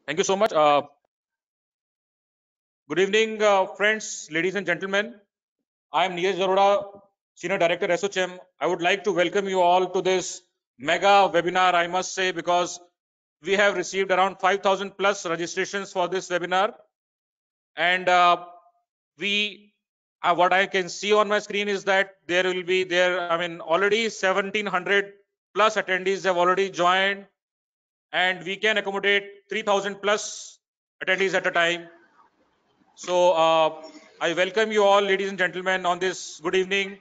Thank you so much. Good evening, friends, ladies and gentlemen. I am Neeraj Zaroda, Senior Director SOCHM. I would like to welcome you all to this mega webinar, I must say, because we have received around 5,000 plus registrations for this webinar. And what I can see on my screen is that already 1,700 plus attendees have already joined, and we can accommodate 3,000 plus attendees at a time. So I welcome you all, ladies and gentlemen, on this good evening.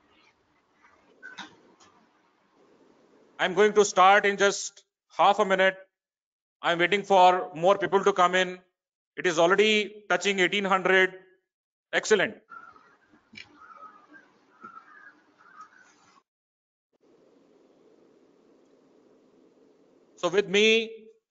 I'm going to start in just half a minute. I'm waiting for more people to come in. It is already touching 1,800. Excellent. So with me,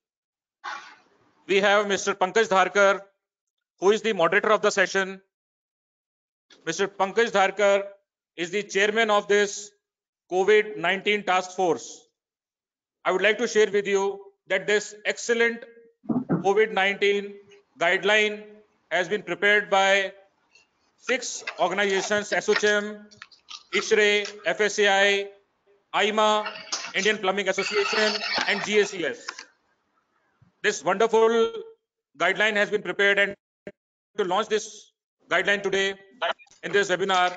we have Mr. Pankaj Dharkar, who is the moderator of the session. Mr. Pankaj Dharkar is the chairman of this COVID-19 task force. I would like to share with you that this excellent COVID-19 guideline has been prepared by 6 organizations: SOCHM, ISHRE, FSCI, IMA, Indian Plumbing Association, and GACS. This wonderful guideline has been prepared, and to launch this guideline today in this webinar,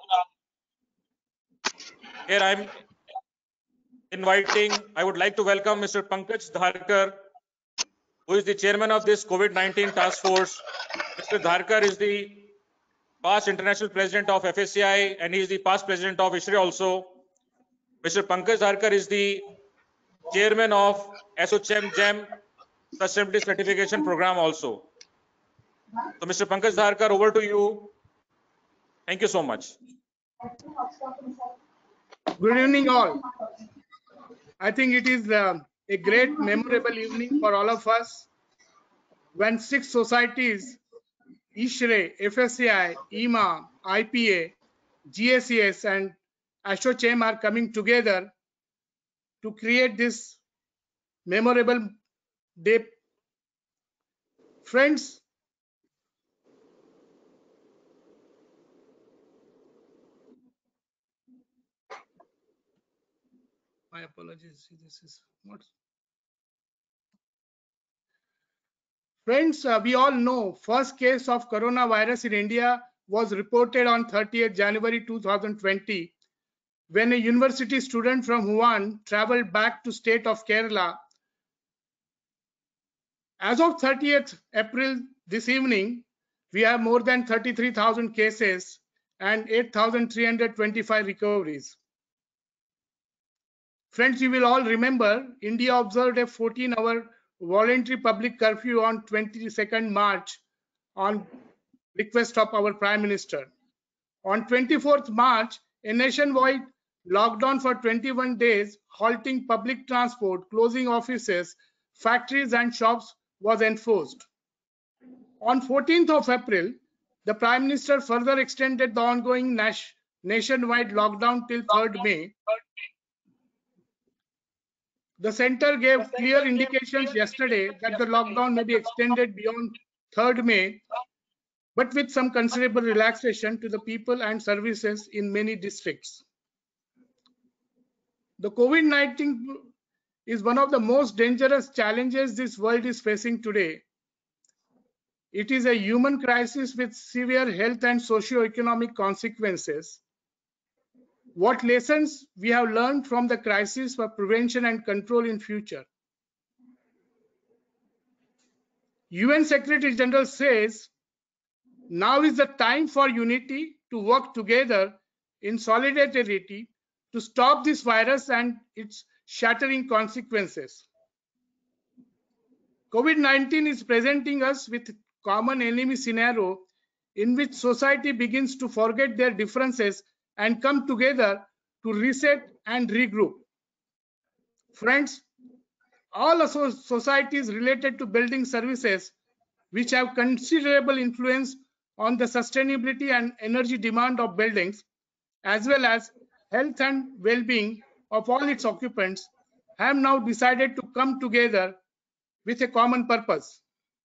here I would like to welcome Mr. Pankaj Dharkar, who is the chairman of this COVID-19 task force. Mr. Dharkar is the past international president of FSCI, and he is the past president of ISHRE also. Mr. Pankaj Dharkar is the chairman of SOCHM GEM Sustainability Certification Program also. So Mr. Pankaj Dharkar, over to you. Thank you so much. Good evening all. I think it is a great memorable evening for all of us when 6 societies, ISHRE, FSCI, IMA, IPA, GACS and ASSOCHAM are coming together to create this memorable day. Friends, my apologies. This is not. Friends, we all know first case of coronavirus in India was reported on 30th January 2020 when a university student from Wuhan traveled back to state of Kerala. As of 30th April this evening, we have more than 33,000 cases and 8,325 recoveries. Friends, you will all remember India observed a 14-hour voluntary public curfew on 22nd March on request of our Prime Minister. On 24th March, a nationwide lockdown for 21 days, halting public transport, closing offices, factories and shops was enforced. On 14th of April, the Prime Minister further extended the ongoing nationwide lockdown till 3rd May. The center gave clear indications yesterday that the lockdown may be extended beyond 3rd May, but with some considerable relaxation to the people and services in many districts. The COVID-19 is one of the most dangerous challenges this world is facing today. It is a human crisis with severe health and socio-economic consequences. What lessons we have learned from the crisis for prevention and control in future? UN Secretary General says, now is the time for unity to work together in solidarity to stop this virus and its shattering consequences. COVID-19 is presenting us with common enemy scenario in which society begins to forget their differences and come together to reset and regroup. Friends, all societies related to building services which have considerable influence on the sustainability and energy demand of buildings, as well as health and well-being of all its occupants, have now decided to come together with a common purpose.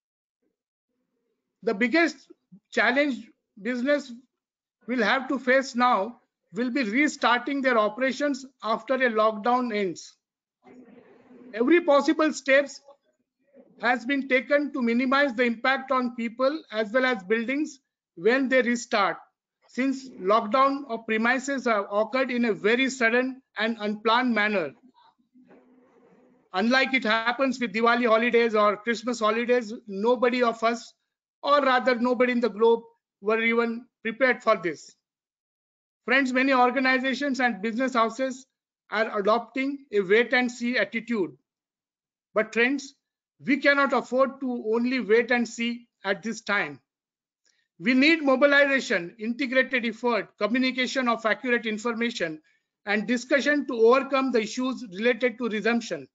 The biggest challenge business will have to face now will be restarting their operations after a lockdown ends. Every possible steps has been taken to minimize the impact on people as well as buildings when they restart, since lockdown of premises have occurred in a very sudden and unplanned manner. Unlike it happens with Diwali holidays or Christmas holidays, nobody of us, or rather nobody in the globe, were even prepared for this. Friends, many organizations and business houses are adopting a wait and see attitude. But friends, we cannot afford to only wait and see at this time. We need mobilization, integrated effort, communication of accurate information, and discussion to overcome the issues related to resumption.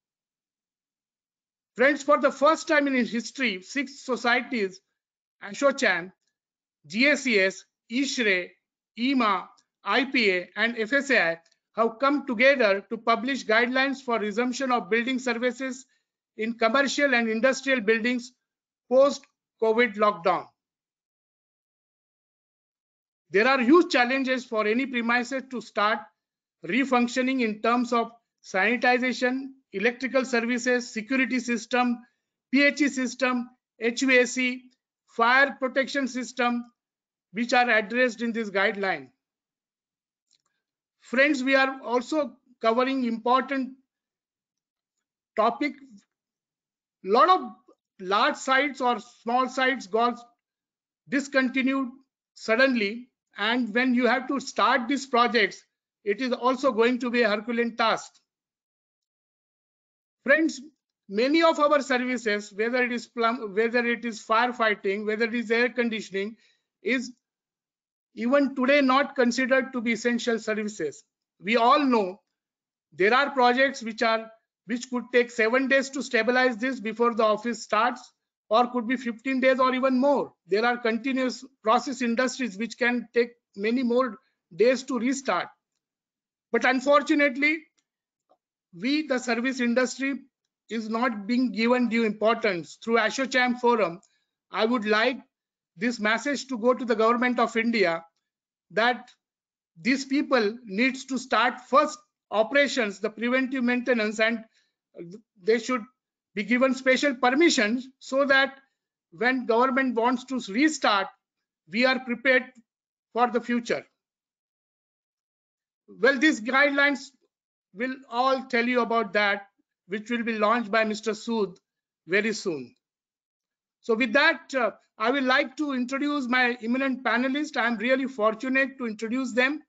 Friends, for the first time in history, 6 societies, ASSOCHAM, GSES, ISHRE, IMA, IPA, and FSAI have come together to publish guidelines for resumption of building services in commercial and industrial buildings post-COVID lockdown. There are huge challenges for any premises to start refunctioning in terms of sanitization, electrical services, security system, PHE system, HVAC, fire protection system, which are addressed in this guideline. Friends, we are also covering important topic. Lot of large sites or small sites got discontinued suddenly, and when you have to start these projects, it is also going to be a Herculean task. Friends, many of our services, whether it is firefighting, whether it is air conditioning, is even today not considered to be essential services. We all know there are projects which could take 7 days to stabilize this before the office starts, or could be 15 days or even more. There are continuous process industries which can take many more days to restart. But unfortunately, we, the service industry, is not being given due importance. Through ASSOCHAM forum, I would like this message to go to the government of India that these people needs to start first operations, the preventive maintenance, and they should be given special permissions so that when government wants to restart, we are prepared for the future. Well, these guidelines will all tell you about that, which will be launched by Mr. Sood very soon. So with that, I would like to introduce my eminent panelists. I'm really fortunate to introduce them.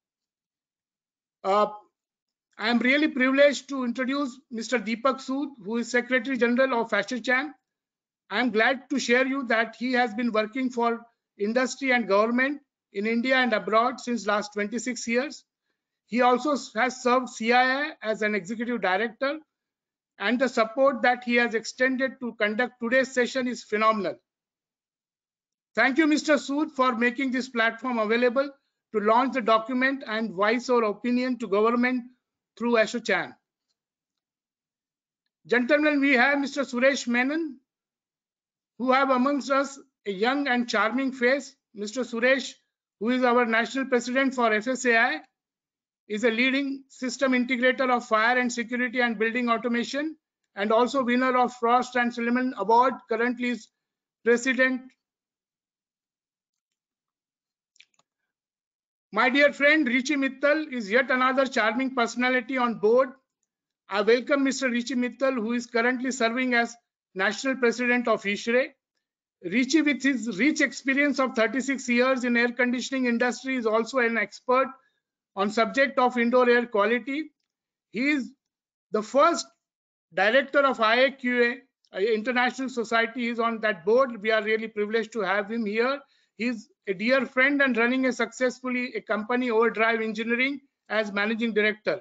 I'm really privileged to introduce Mr. Deepak Sood, who is Secretary General of ASSOCHAM. I'm glad to share you that he has been working for industry and government in India and abroad since last 26 years. He also has served CII as an executive director, and the support that he has extended to conduct today's session is phenomenal. Thank you, Mr. Sood, for making this platform available to launch the document and voice our opinion to government through ASSOCHAM. Gentlemen, we have Mr. Suresh Menon, who have amongst us a young and charming face. Mr. Suresh, who is our national president for FSAI, is a leading system integrator of fire and security and building automation, and also winner of Frost and Sullivan Award. Currently is president. My dear friend Rishi Mittal is yet another charming personality on board. I welcome Mr. Rishi Mittal, who is currently serving as national president of ISHRE. Rishi, with his rich experience of 36 years in air conditioning industry, is also an expert on subject of indoor air quality. He is the first director of IAQA, International Society. Is on that board. We are really privileged to have him here. He's a dear friend and running a successfully a company, Overdrive Engineering, as managing director.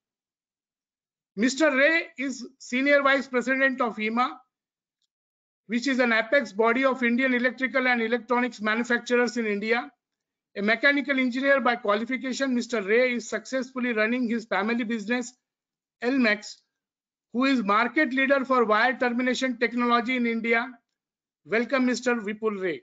Mr. Ray is senior vice president of IMA, which is an apex body of Indian electrical and electronics manufacturers in India. A mechanical engineer by qualification, Mr. Ray is successfully running his family business, Elmex, who is market leader for wire termination technology in India. Welcome, Mr. Vipul Ray.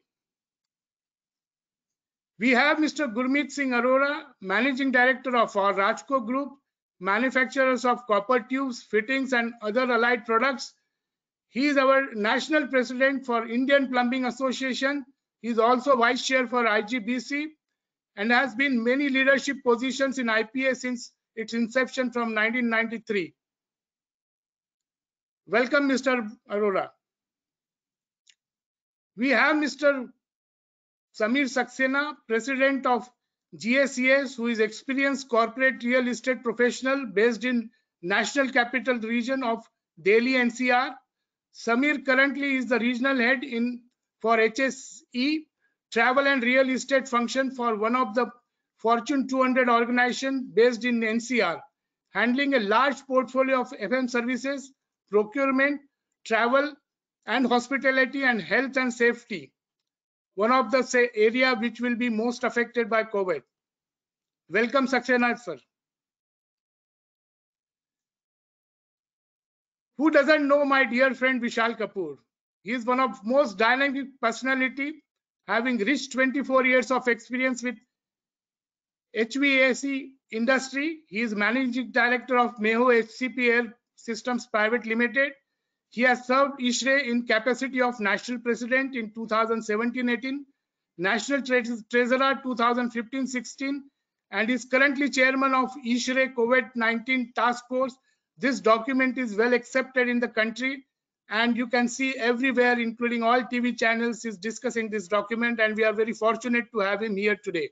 We have Mr. Gurmeet Singh Arora, Managing Director of our Rajco Group, manufacturers of copper tubes, fittings, and other allied products. He is our National President for Indian Plumbing Association. He is also Vice Chair for IGBC and has been many leadership positions in IPA since its inception from 1993. Welcome, Mr. Arora. We have Mr. Samir Saxena, President of GSES, who is experienced corporate real estate professional based in National Capital Region of Delhi NCR. Samir currently is the regional head for HSE travel and real estate function for one of the Fortune 200 organization based in NCR, handling a large portfolio of FM services, procurement, travel and hospitality, and health and safety, one of the area which will be most affected by COVID. Welcome, Saxena, sir. Who doesn't know my dear friend Vishal Kapoor? He is one of most dynamic personality, having reached 24 years of experience with HVAC industry. He is Managing Director of Meho HCP Air Systems Private Limited. He has served ISHRE in capacity of National President in 2017-18, National Treasurer 2015-16, and is currently Chairman of ISHRE COVID-19 Task Force. This document is well accepted in the country, and you can see everywhere, including all TV channels, is discussing this document, and we are very fortunate to have him here today.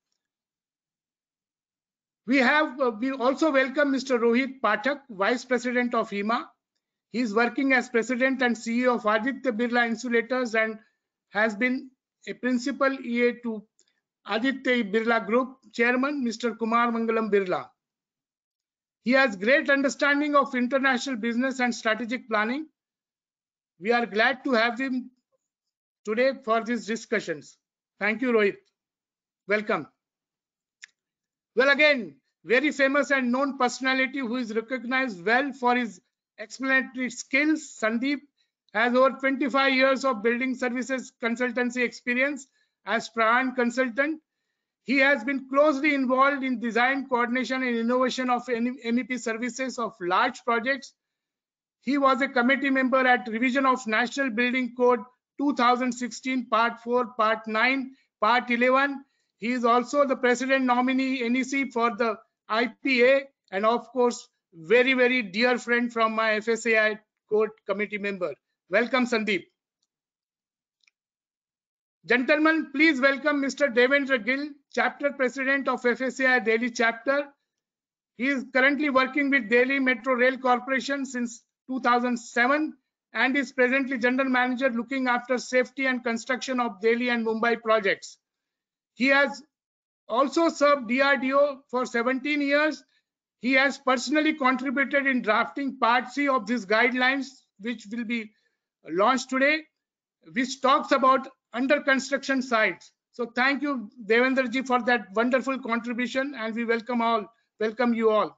We also welcome Mr. Rohit Pathak, Vice President of HEMA. He is working as President and CEO of Aditya Birla Insulators and has been a Principal EA to Aditya Birla Group Chairman, Mr. Kumar Mangalam Birla. He has great understanding of international business and strategic planning. We are glad to have him today for these discussions. Thank you, Rohit. Welcome. Well, again, very famous and known personality who is recognized well for his explanatory skills. Sandeep has over 25 years of building services consultancy experience as Prahan consultant. He has been closely involved in design, coordination, and innovation of MEP services of large projects. He was a committee member at revision of National Building Code 2016, Part 4, Part 9, Part 11. He is also the President nominee NEC for the IPA, and of course, very, very dear friend from my FSAI Code Committee member. Welcome, Sandeep. Gentlemen, please welcome Mr. Devendra Gill, Chapter President of FSAI Delhi Chapter. He is currently working with Delhi Metro Rail Corporation since 2007 and is presently General Manager looking after safety and construction of Delhi and Mumbai projects. He has also served DRDO for 17 years. He has personally contributed in drafting Part C of these guidelines, which will be launched today, which talks about under construction sites. So thank you, Devendra ji, for that wonderful contribution, and we welcome you all.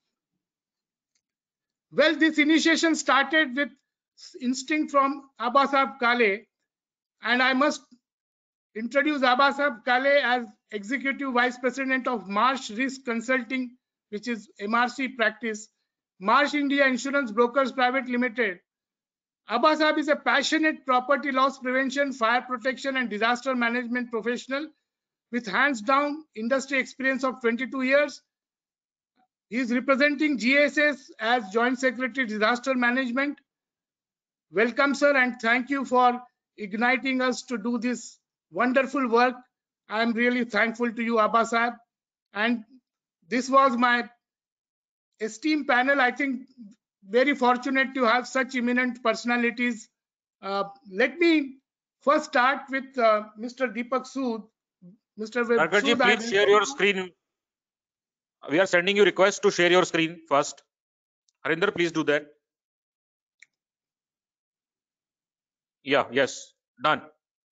Well, this initiation started with instinct from Abbasab Kale, and I must introduce Abbasab Kale as Executive Vice President of Marsh Risk Consulting, which is MRC practice, Marsh India Insurance Brokers Private Limited. Abbasab is a passionate property loss prevention, fire protection, and disaster management professional with hands-down industry experience of 22 years. He is representing GSS as Joint Secretary Disaster Management. Welcome, sir, and thank you for igniting us to do this wonderful work. I am really thankful to you, Abbasab. And this was my esteemed panel. I think very fortunate to have such eminent personalities. Let me first start with Mr. Deepak Sood. Mr. Sood, please share your screen. We are sending you request to share your screen first. Harinder, please do that. Yeah, yes, done.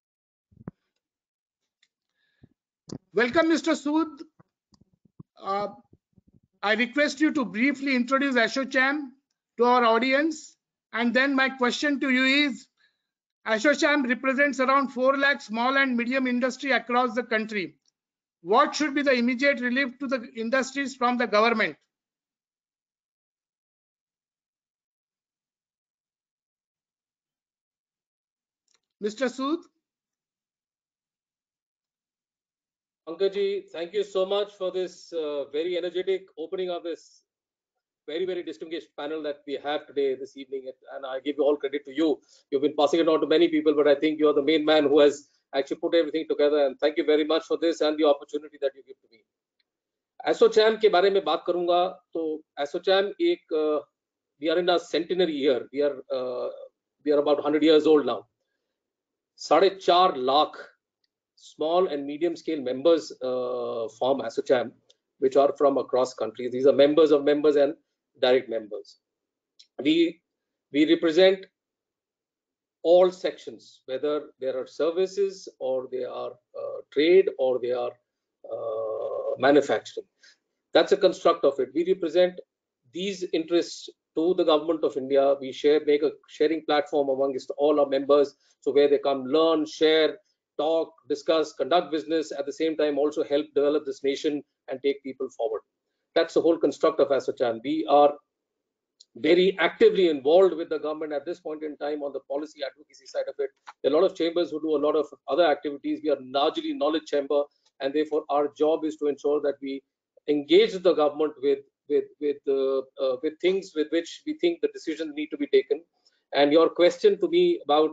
Welcome, Mr. Sood. I request you to briefly introduce ASSOCHAM to our audience. And then my question to you is, ASSOCHAM represents around 4 lakh small and medium industry across the country. What should be the immediate relief to the industries from the government? Mr. Sood? Pankaj ji, thank you so much for this very energetic opening of this very distinguished panel that we have today, this evening. And I give all credit to you. You've been passing it on to many people, but I think you're the main man who has actually put everything together. And thank you very much for this and the opportunity that you give to me. ASSOCHAM के बारे में बात करूंगा तो ASSOCHAM एक we are in a centenary year. We are about 100 years old now. 4.5 lakh small and medium scale members form ASSOCHAM, which are from across countries. These are members of members and direct members. We represent all sections, whether there are services or they are trade or they are manufacturing. That's a construct of it. We represent these interests to the government of India. We make a sharing platform amongst all our members, so where they come learn, share, talk, discuss, conduct business, at the same time also help develop this nation and take people forward. That's the whole construct of ASSOCHAM. We are very actively involved with the government at this point in time on the policy advocacy side of it. There are a lot of chambers who do a lot of other activities. We are largely knowledge chamber, and therefore our job is to ensure that we engage the government with things with which we think the decisions need to be taken. And your question to me about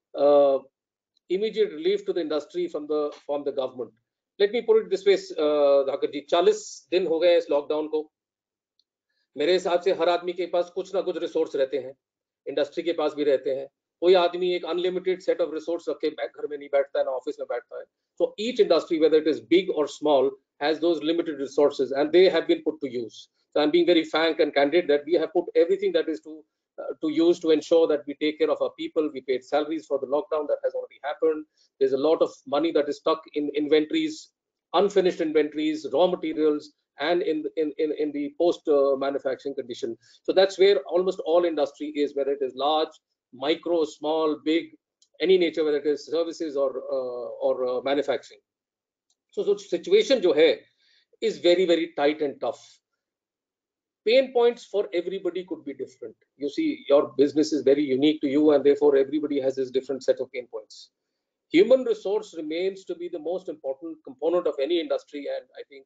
immediate relief to the industry from the government. Let me put it this way, Dhakat ji, 40 दिन हो गए इस lockdown को. मेरे हिसाब से हर आदमी के पास कुछ ना कुछ रिसोर्स रहते हैं, इंडस्ट्री के पास भी रहते हैं. कोई आदमी एक अनलिमिटेड सेट ऑफ रिसोर्स रख के घर में नहीं बैठता है ना ऑफिस में बैठता है. So each industry, whether it is big or small, has those limited resources and they have been put to use. So I'm being very frank and candid that we have put everything that is to use to ensure that we take care of our people. We paid salaries for the lockdown, that has already happened. There's a lot of money that is stuck in inventories, unfinished inventories, raw materials, and in the post manufacturing condition. So that's where almost all industry is, whether it is large, micro, small, big, any nature, whether it is services or manufacturing. So situation jo hai is very tight and tough. Pain points for everybody could be different. You see, your business is very unique to you, and therefore everybody has this different set of pain points. Human resource remains to be the most important component of any industry, and I think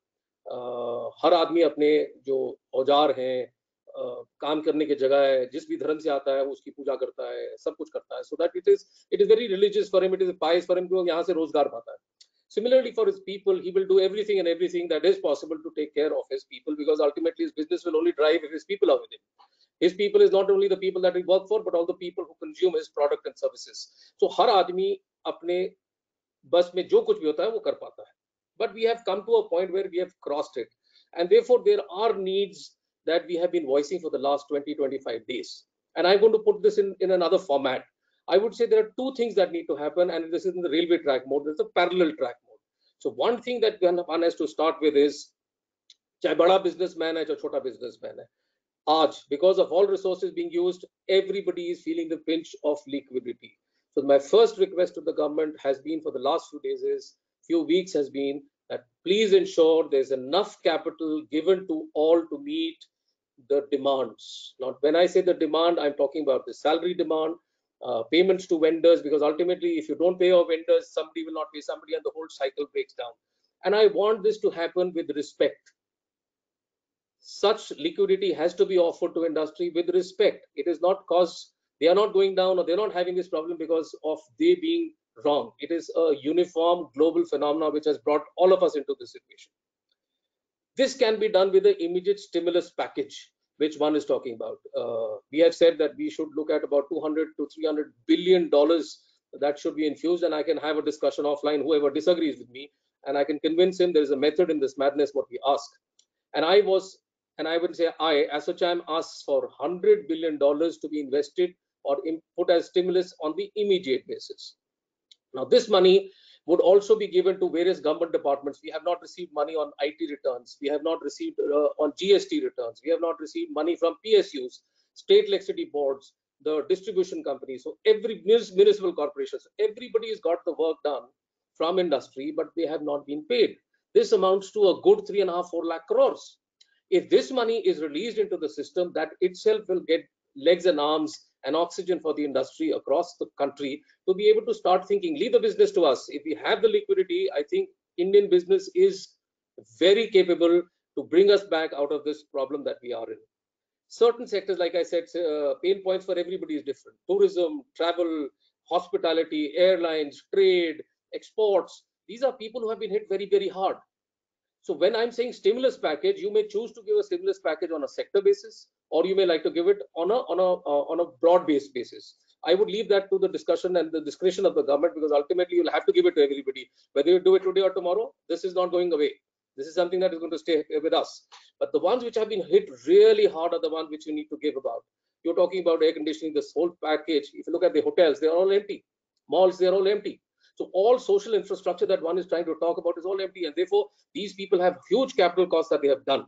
हर आदमी अपने जो औजार हैं, काम करने की जगह है, जिस भी धर्म से आता है उसकी पूजा करता है, सब कुछ करता है. So that it is very religious for him, it is pious for him, क्योंकि यहाँ से रोजगार पाता है. Similarly, for his people, he will do everything and everything that is possible to take care of his people, because ultimately his business will only drive if his people are with him. His people is not only the people that he work for, but all the people who consume his product and services. So हर आदमी अपने बस में जो कुछ भी होता है वो कर पाता है. But we have come to a point where we have crossed it, and therefore there are needs that we have been voicing for the last 20-25 days. And I'm going to put this in another format. I would say there are two things that need to happen, and this is in the railway track mode. There's a parallel track mode. So one thing that one has to start with is, चाहे बड़ा businessman है, चाहे छोटा businessman है, आज because of all resources being used, everybody is feeling the pinch of liquidity. So my first request to the government has been for the last few weeks has been that please ensure there's enough capital given to all to meet the demands. Now, when I say the demand, I'm talking about the salary demand, payments to vendors, because ultimately if you don't pay your vendors, somebody will not pay somebody and the whole cycle breaks down. And I want this to happen with respect. Such liquidity has to be offered to industry with respect. It is not because they are not going down or they're not having this problem because of they being wrong. It is a uniform global phenomenon which has brought all of us into this situation. This can be done with the immediate stimulus package which one is talking about. We have said that we should look at about $200 to $300 billion that should be infused, and I can have a discussion offline, whoever disagrees with me, and I can convince him there is a method in this madness what we ask. And I would say ASSOCHAM asks for $100 billion to be invested or put as stimulus on the immediate basis. Now, this money would also be given to various government departments. We have not received money on IT returns. We have not received on GST returns. We have not received money from PSUs. state electricity boards, the distribution companies, so every municipal corporations, everybody has got the work done from industry, but they have not been paid. This amounts to a good 3.5–4 lakh crores. If this money is released into the system, that itself will get legs and arms and oxygen for the industry across the country to be able to start thinking, leave the business to us. If we have the liquidity, I think Indian business is very capable to bring us back out of this problem that we are in. Certain sectors, like I said, pain points for everybody is different. Tourism, travel, hospitality, airlines, trade, exports. These are people who have been hit very, very hard. So when I'm saying stimulus package, you may choose to give a stimulus package on a sector basis, or you may like to give it on a broad-based basis. I would leave that to the discussion and the discretion of the government, because ultimately you'll have to give it to everybody. Whether you do it today or tomorrow, this is not going away. This is something that is going to stay with us. But the ones which have been hit really hard are the ones which you need to give about. You're talking about air conditioning, this whole package. If you look at the hotels, they're all empty. Malls, they're all empty. So all social infrastructure that one is trying to talk about is all empty, and therefore these people have huge capital costs that they have done.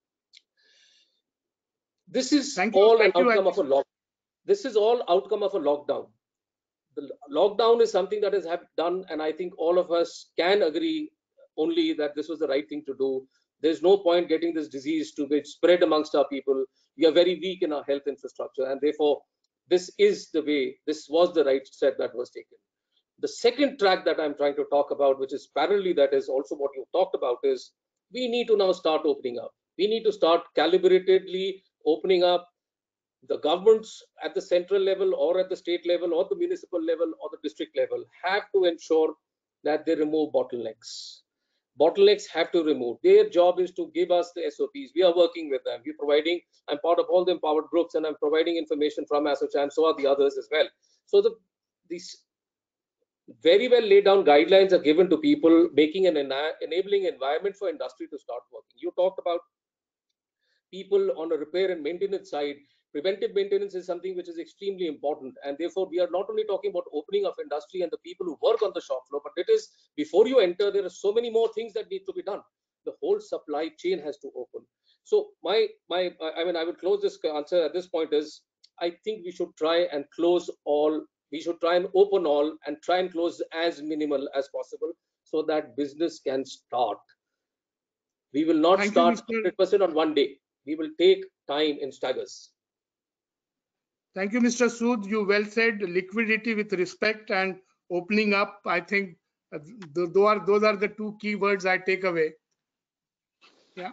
This is all an outcome of a lockdown. This is all outcome of a lockdown. The lockdown is something that is done, and I think all of us can agree only that this was the right thing to do. There's no point getting this disease to be spread amongst our people. We are very weak in our health infrastructure, and therefore this is the way, this was the right step that was taken. The second track that I'm trying to talk about, which is parallelly that is also what you talked about, is we need to now start opening up. We need to start calibratedly opening up. The governments at the central level or at the state level or the municipal level or the district level have to ensure that they remove bottlenecks. Bottlenecks have to remove. Their job is to give us the SOPs. We are working with them. We're providing, I'm part of all the empowered groups, and I'm providing information from ASSOCHAM, so are the others as well. So these very well laid down guidelines are given to people, making an enabling environment for industry to start working. You talked about people on a repair and maintenance side. Preventive maintenance is something which is extremely important, and therefore we are not only talking about opening of industry and the people who work on the shop floor, but it is before you enter, there are so many more things that need to be done. The whole supply chain has to open. So I would close this answer at this point is, I think we should try and close all. We should try and open all and try and close as minimal as possible so that business can start. We will not start 100% on one day. We will take time in staggers. Thank you, Mr. Sood. You well said, liquidity with respect and opening up. I think those are the two key words I take away. Yeah.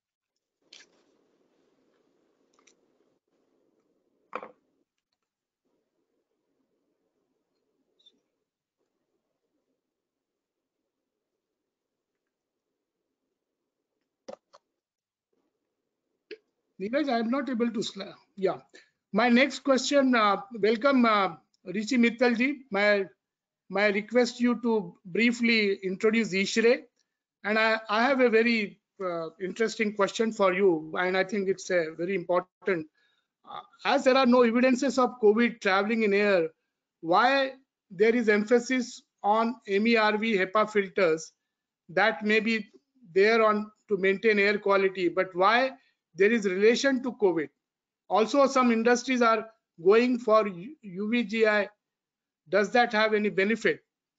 Neeraj, I am not able to. Yeah. My next question. Welcome, Rishi Mittalji. My request you to briefly introduce ISHRE, and I have a very interesting question for you, and I think it's very important. As there are no evidences of COVID traveling in air, why there is emphasis on MERV HEPA filters that may be there on to maintain air quality, but why there is relation to COVID? Also, some industries are going for UVGI. Does that have any benefit?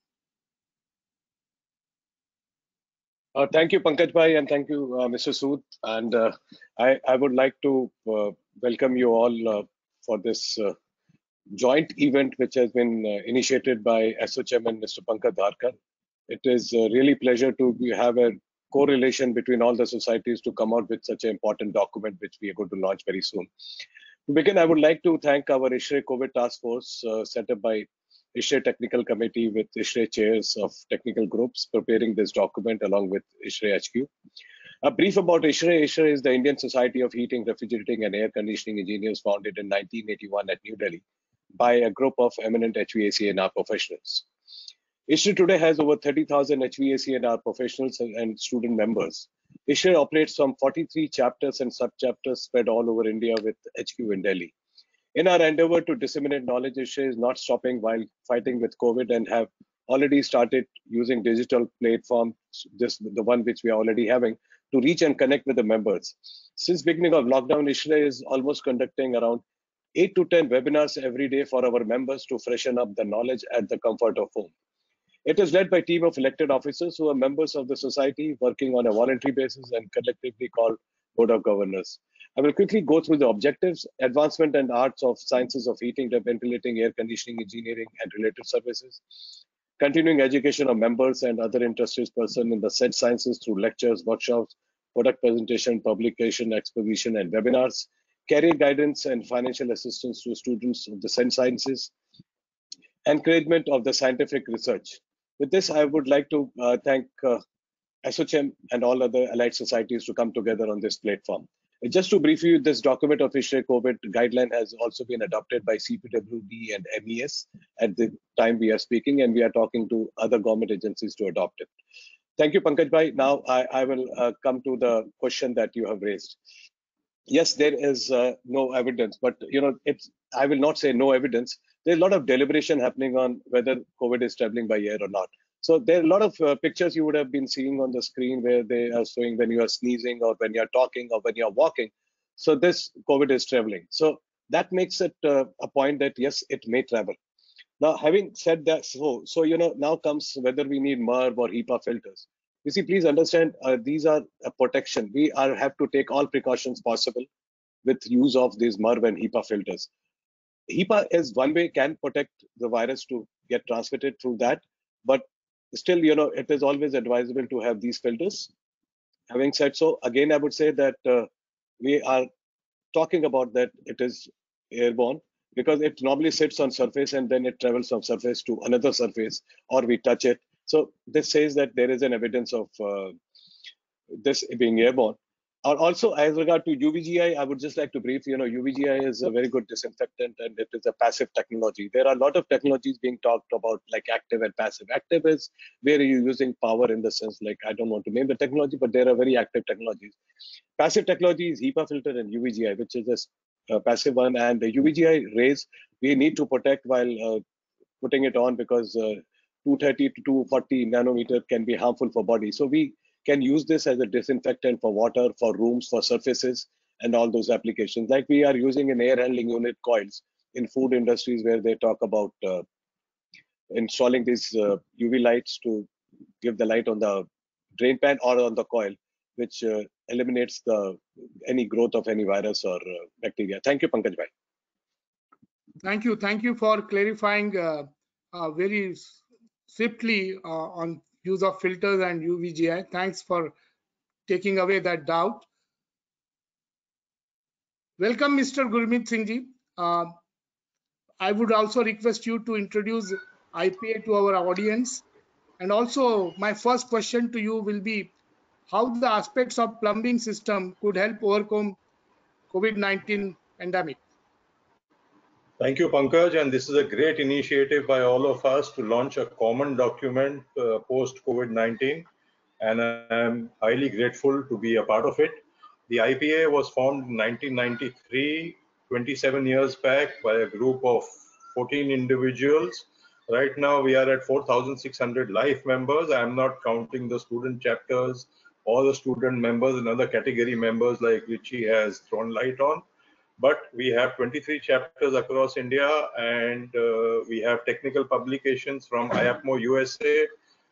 Thank you, Pankaj Bhai, and thank you, Mr. Sood. And I would like to welcome you all for this joint event, which has been initiated by ASSOCHAM and Mr. Pankaj Dharkar. It is really pleasure to have a correlation between all the societies to come out with such an important document, which we are going to launch very soon. To begin, I would like to thank our ISHRE COVID Task Force set up by ISHRE Technical Committee with ISHRE chairs of technical groups preparing this document along with ISHRE HQ. A brief about ISHRE. ISHRE is the Indian Society of Heating, Refrigerating and Air Conditioning Engineers, founded in 1981 at New Delhi by a group of eminent HVAC&R professionals. ISHRE today has over 30,000 HVAC&R professionals and student members. ISHRE operates from 43 chapters and sub-chapters spread all over India with HQ in Delhi. In our endeavor to disseminate knowledge, ISHRE is not stopping while fighting with COVID and have already started using digital platforms, the one which we are already having, to reach and connect with the members. Since beginning of lockdown, ISHRE is almost conducting around 8 to 10 webinars every day for our members to freshen up the knowledge at the comfort of home. It is led by a team of elected officers who are members of the society working on a voluntary basis and collectively called Board of Governors. I will quickly go through the objectives: advancement and arts of sciences of heating, ventilating, air conditioning, engineering, and related services; continuing education of members and other interested persons in the said sciences through lectures, workshops, product presentation, publication, exposition, and webinars; career guidance and financial assistance to students of the said sciences; encouragement of the scientific research. With this, I would like to thank ASSOCHAM and all other allied societies to come together on this platform. Just to brief you, this document of ISHRE COVID guideline has also been adopted by CPWD and MES at the time we are speaking, and we are talking to other government agencies to adopt it. Thank you, Pankaj Bhai. Now I will come to the question that you have raised. Yes, there is no evidence, but I will not say no evidence. There's a lot of deliberation happening on whether COVID is traveling by air or not. So there are a lot of pictures you would have been seeing on the screen where they are showing when you are sneezing or when you're talking or when you're walking. So this COVID is traveling. So that makes it a point that yes, it may travel. Now, having said that, so now comes whether we need MERV or HEPA filters. You see, please understand, these are a protection. We have to take all precautions possible with use of these MERV and HEPA filters. HEPA is one way, can protect the virus to get transmitted through that, but still, it is always advisable to have these filters. Having said so, again, I would say that we are talking about that it is airborne because it normally sits on surface and then it travels from surface to another surface, or we touch it. So this says that there is an evidence of this being airborne. Also, as regard to UVGI, I would just like to brief, UVGI is a very good disinfectant and it is a passive technology. There are a lot of technologies being talked about, like active and passive. Active is where you're using power in the sense, like, I don't want to name the technology, but there are very active technologies. Passive technology is HEPA filter and UVGI, which is a passive one. And the UVGI rays, we need to protect while putting it on because 230 to 240 nanometer can be harmful for body. So we can use this as a disinfectant for water, for rooms, for surfaces, and all those applications. Like we are using in air handling unit coils in food industries where they talk about installing these UV lights to give the light on the drain pan or on the coil, which eliminates any growth of any virus or bacteria. Thank you, Pankaj Bhai. Thank you for clarifying very swiftly on use of filters and UVGI. Thanks for taking away that doubt. Welcome, Mr. Gurmeet Singh Ji. I would also request you to introduce IPA to our audience. And also, my first question to you will be how the aspects of plumbing system could help overcome COVID-19 pandemic. Thank you, Pankaj, and this is a great initiative by all of us to launch a common document post-COVID-19, and I'm highly grateful to be a part of it. The IPA was formed in 1993, 27 years back, by a group of 14 individuals. Right now, we are at 4,600 live members. I'm not counting the student chapters or the student members and other category members like Richie has thrown light on. But we have 23 chapters across India, and we have technical publications from IAPMO USA,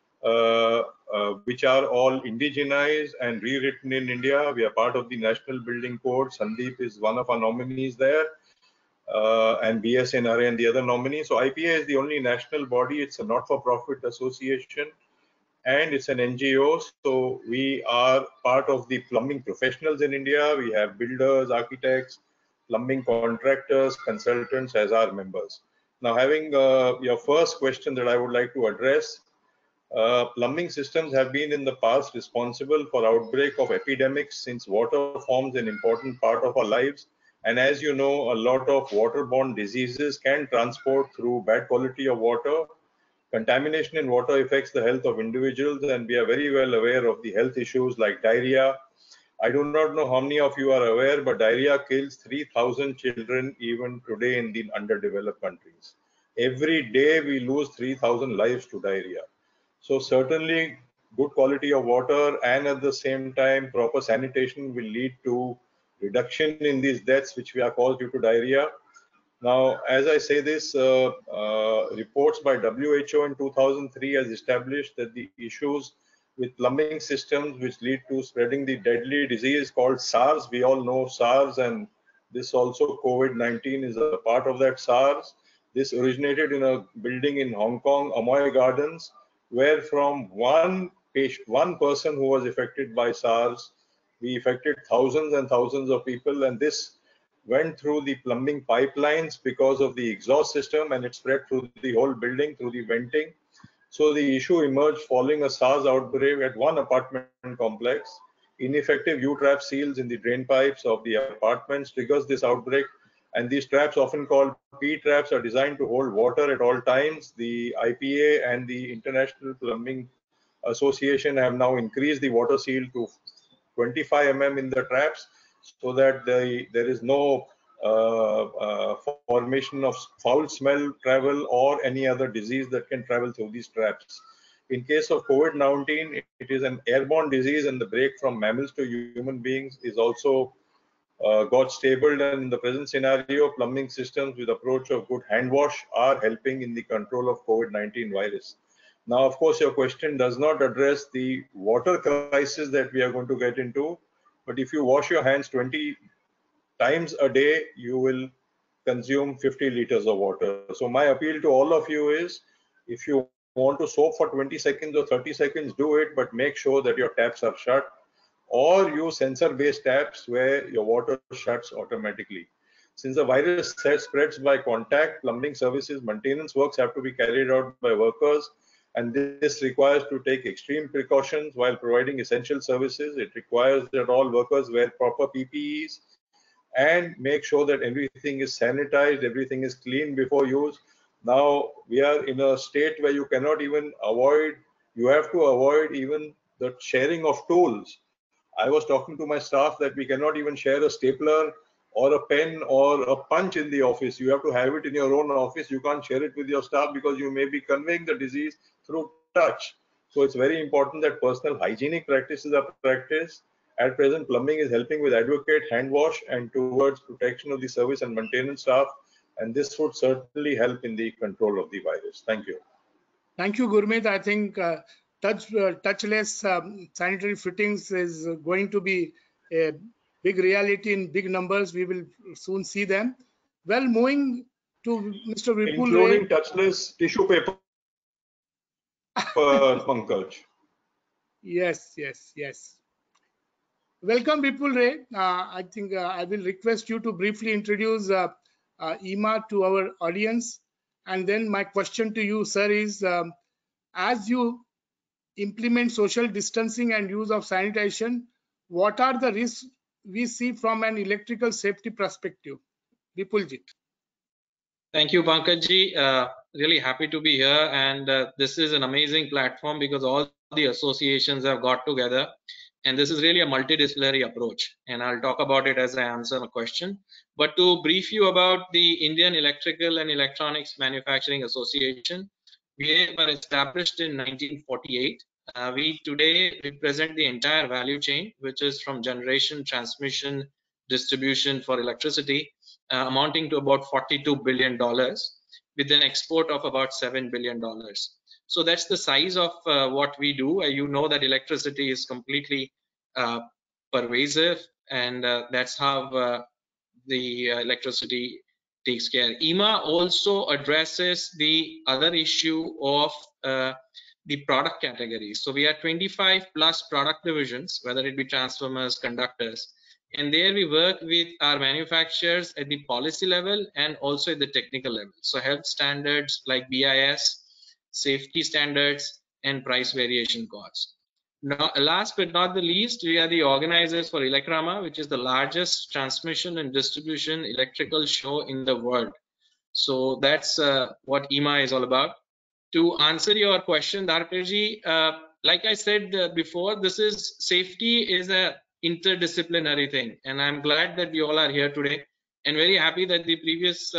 which are all indigenized and rewritten in India. We are part of the National Building Code. Sandeep is one of our nominees there, and BSNRA and the other nominees. So IPA is the only national body. It's a not-for-profit association, and it's an NGO. So we are part of the plumbing professionals in India. We have builders, architects, plumbing contractors, consultants as our members. Now, having your first question that I would like to address, plumbing systems have been in the past responsible for outbreak of epidemics since water forms an important part of our lives. And as you know, a lot of waterborne diseases can transport through bad quality of water. Contamination in water affects the health of individuals, and we are very well aware of the health issues like diarrhea. I do not know how many of you are aware, but diarrhea kills 3,000 children even today in the underdeveloped countries. Every day we lose 3,000 lives to diarrhea. So certainly good quality of water and at the same time proper sanitation will lead to reduction in these deaths, which we are caused due to diarrhea. Now, as I say this, reports by WHO in 2003 has established that the issues with plumbing systems which lead to spreading the deadly disease called SARS, we all know SARS, and this also COVID-19 is a part of that SARS. This originated in a building in Hong Kong, Amoy Gardens, where from one person who was affected by SARS, we affected thousands and thousands of people, and this went through the plumbing pipelines because of the exhaust system, and it spread through the whole building through the venting. So the issue emerged following a SARS outbreak at one apartment complex. Ineffective U-trap seals in the drain pipes of the apartments triggers this outbreak, and these traps, often called P-traps, are designed to hold water at all times. The IPA and the International Plumbing Association have now increased the water seal to 25 mm in the traps, so that there is no formation of foul smell travel or any other disease that can travel through these traps. In case of COVID-19, it is an airborne disease, and the break from mammals to human beings is also got stable. And in the present scenario, plumbing systems with approach of good hand wash are helping in the control of COVID-19 virus. Now, of course, your question does not address the water crisis that we are going to get into. But if you wash your hands 20 times a day, you will consume 50 liters of water. So my appeal to all of you is, if you want to soak for 20 seconds or 30 seconds, do it, but make sure that your taps are shut, or use sensor-based taps where your water shuts automatically. Since the virus spreads by contact, plumbing services maintenance works have to be carried out by workers, and this requires to take extreme precautions while providing essential services. It requires that all workers wear proper PPEs and make sure that everything is sanitized, everything is clean before use. Now, we are in a state where you cannot even avoid, you have to avoid even the sharing of tools. I was talking to my staff that we cannot even share a stapler or a pen or a punch in the office. You have to have it in your own office. You can't share it with your staff because you may be conveying the disease through touch. So it's very important that personal hygienic practices are practiced. At present, plumbing is helping with adequate hand wash and towards protection of the service and maintenance staff, and this would certainly help in the control of the virus. Thank you. Thank you, Gurmeet. I think touchless sanitary fittings is going to be a big reality in big numbers. We will soon see them. Well, moving to Mr. Vipul Including Ray. touchless tissue paper, Pankaj. Yes. Welcome, Vipul Ray. I think I will request you to briefly introduce IEEMA to our audience. And then my question to you, sir, is as you implement social distancing and use of sanitation, what are the risks we see from an electrical safety perspective? Vipulji. Thank you, Pankajji. Really happy to be here, and this is an amazing platform because all the associations have got together, and this is really a multidisciplinary approach, and I'll talk about it as I answer a question. But to brief you about the Indian Electrical and Electronics Manufacturing Association, we were established in 1948. We today represent the entire value chain, which is from generation, transmission, distribution for electricity, amounting to about $42 billion, with an export of about $7 billion. So that's the size of what we do. You know that electricity is completely pervasive, and that's how the electricity takes care. IEEMA also addresses the other issue of the product categories. So we have 25 plus product divisions, whether it be transformers, conductors, and there we work with our manufacturers at the policy level and also at the technical level. So health standards like BIS, safety standards, and price variation costs. Now, last but not the least, we are the organizers for Elecrama, which is the largest transmission and distribution electrical show in the world. So that's what IEEMA is all about. To answer your question, Dharkarji, like I said before, safety is a interdisciplinary thing, and I'm glad that we all are here today, and very happy that the previous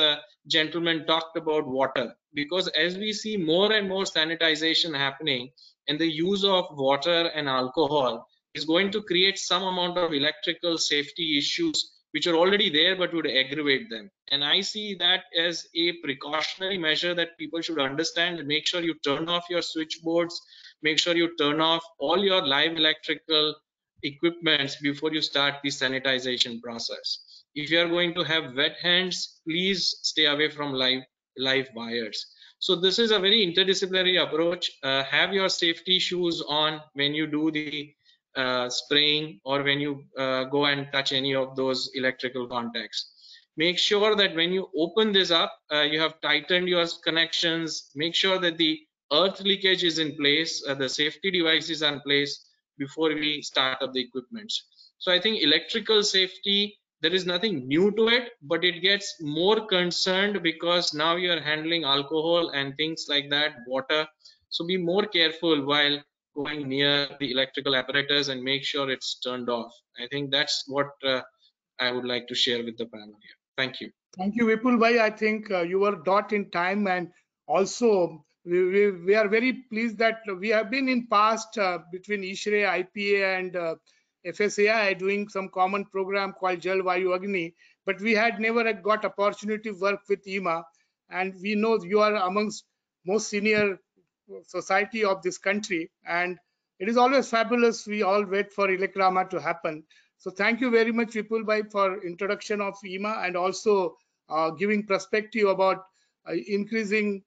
gentleman talked about water, because as we see more and more sanitization happening, and the use of water and alcohol is going to create some amount of electrical safety issues which are already there but would aggravate them. And I see that as a precautionary measure that people should understand, and make sure you turn off your switchboards, make sure you turn off all your live electrical equipments before you start the sanitization process. If you are going to have wet hands, please stay away from live wires. So this is a very interdisciplinary approach. Have your safety shoes on when you do the spraying, or when you go and touch any of those electrical contacts. Make sure that when you open this up, you have tightened your connections. Make sure that the earth leakage is in place, the safety devices are in place before we start up the equipments. So I think electrical safety, there is nothing new to it, but it gets more concerned because now you are handling alcohol and things like that, water. So be more careful while going near the electrical apparatus, and make sure it's turned off. I think that's what I would like to share with the panel here. Thank you. Thank you, Vipul bhai. I think you were dot in time, and also we are very pleased that we have been in past between ISHRE, IPA, and FSAI doing some common program called Jal Vayu Agni, but we had never got opportunity to work with IMA, and we know you are amongst most senior society of this country, and it is always fabulous. We all wait for Elecrama to happen. So thank you very much, Vipul bhai, for introduction of IMA, and also giving perspective about increasing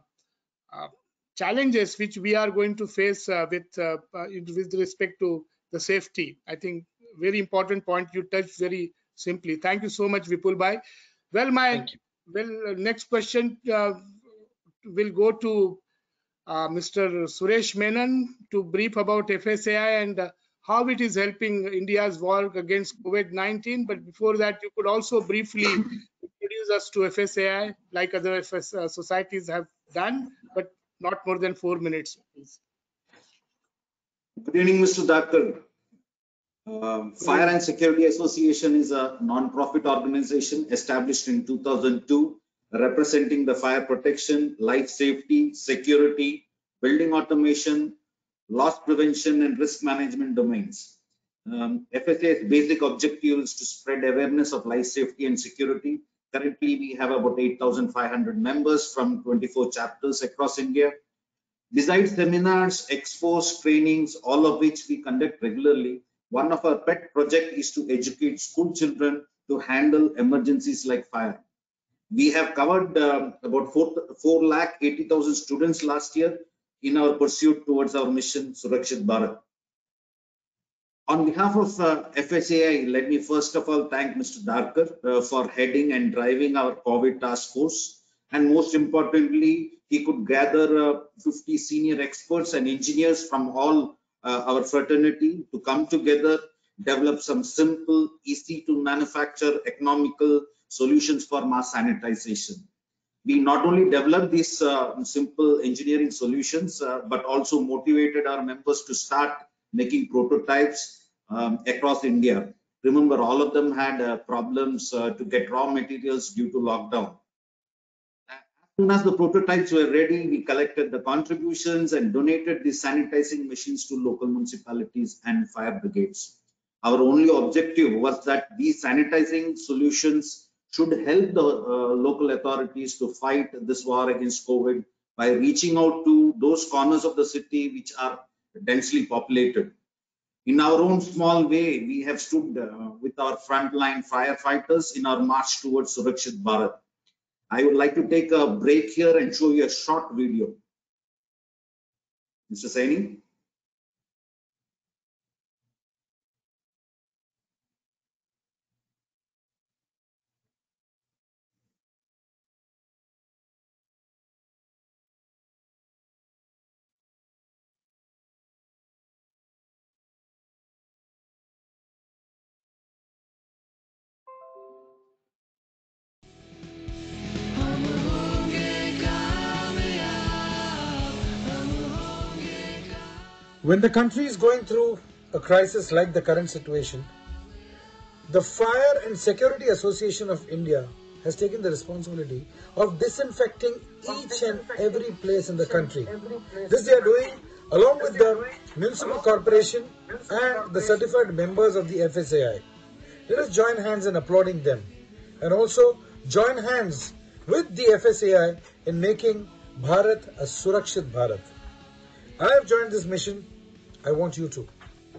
challenges which we are going to face with respect to the safety. I think very important point you touched very simply. Thank you so much, Vipul bhai. Well, next question will go to Mr. Suresh Menon to brief about FSAI and how it is helping India's work against COVID-19. But before that, you could also briefly introduce us to FSAI like other societies have done, but not more than 4 minutes, please. Good evening, Mr. Thakur. Fire and Security Association is a non-profit organization established in 2002, representing the fire protection, life safety, security, building automation, loss prevention, and risk management domains. FSA's basic objective is to spread awareness of life safety and security. Currently, we have about 8,500 members from 24 chapters across India. Besides seminars, expos, trainings, all of which we conduct regularly, one of our pet projects is to educate school children to handle emergencies like fire. We have covered about 4,80,000 students last year in our pursuit towards our mission, Surakshit Bharat. On behalf of FSAI, let me first of all thank Mr. Dharkar for heading and driving our COVID task force. And most importantly, he could gather 50 senior experts and engineers from all our fraternity to come together, develop some simple, easy to manufacture, economical solutions for mass sanitization. We not only developed these simple engineering solutions, but also motivated our members to start making prototypes across India. Remember, all of them had problems to get raw materials due to lockdown. As soon as the prototypes were ready, we collected the contributions and donated the sanitizing machines to local municipalities and fire brigades. Our only objective was that these sanitizing solutions should help the local authorities to fight this war against COVID by reaching out to those corners of the city which are densely populated. In our own small way, we have stood with our frontline firefighters in our march towards Surakshit Bharat. I would like to take a break here and show you a short video. Mr. Saini? When the country is going through a crisis like the current situation, the Fire and Security Association of India has taken the responsibility of disinfecting each and every place in the country. This they are doing along with the municipal corporation and the certified members of the FSAI. Let us join hands in applauding them and also join hands with the FSAI in making Bharat a Surakshit Bharat. I have joined this mission. I want you to.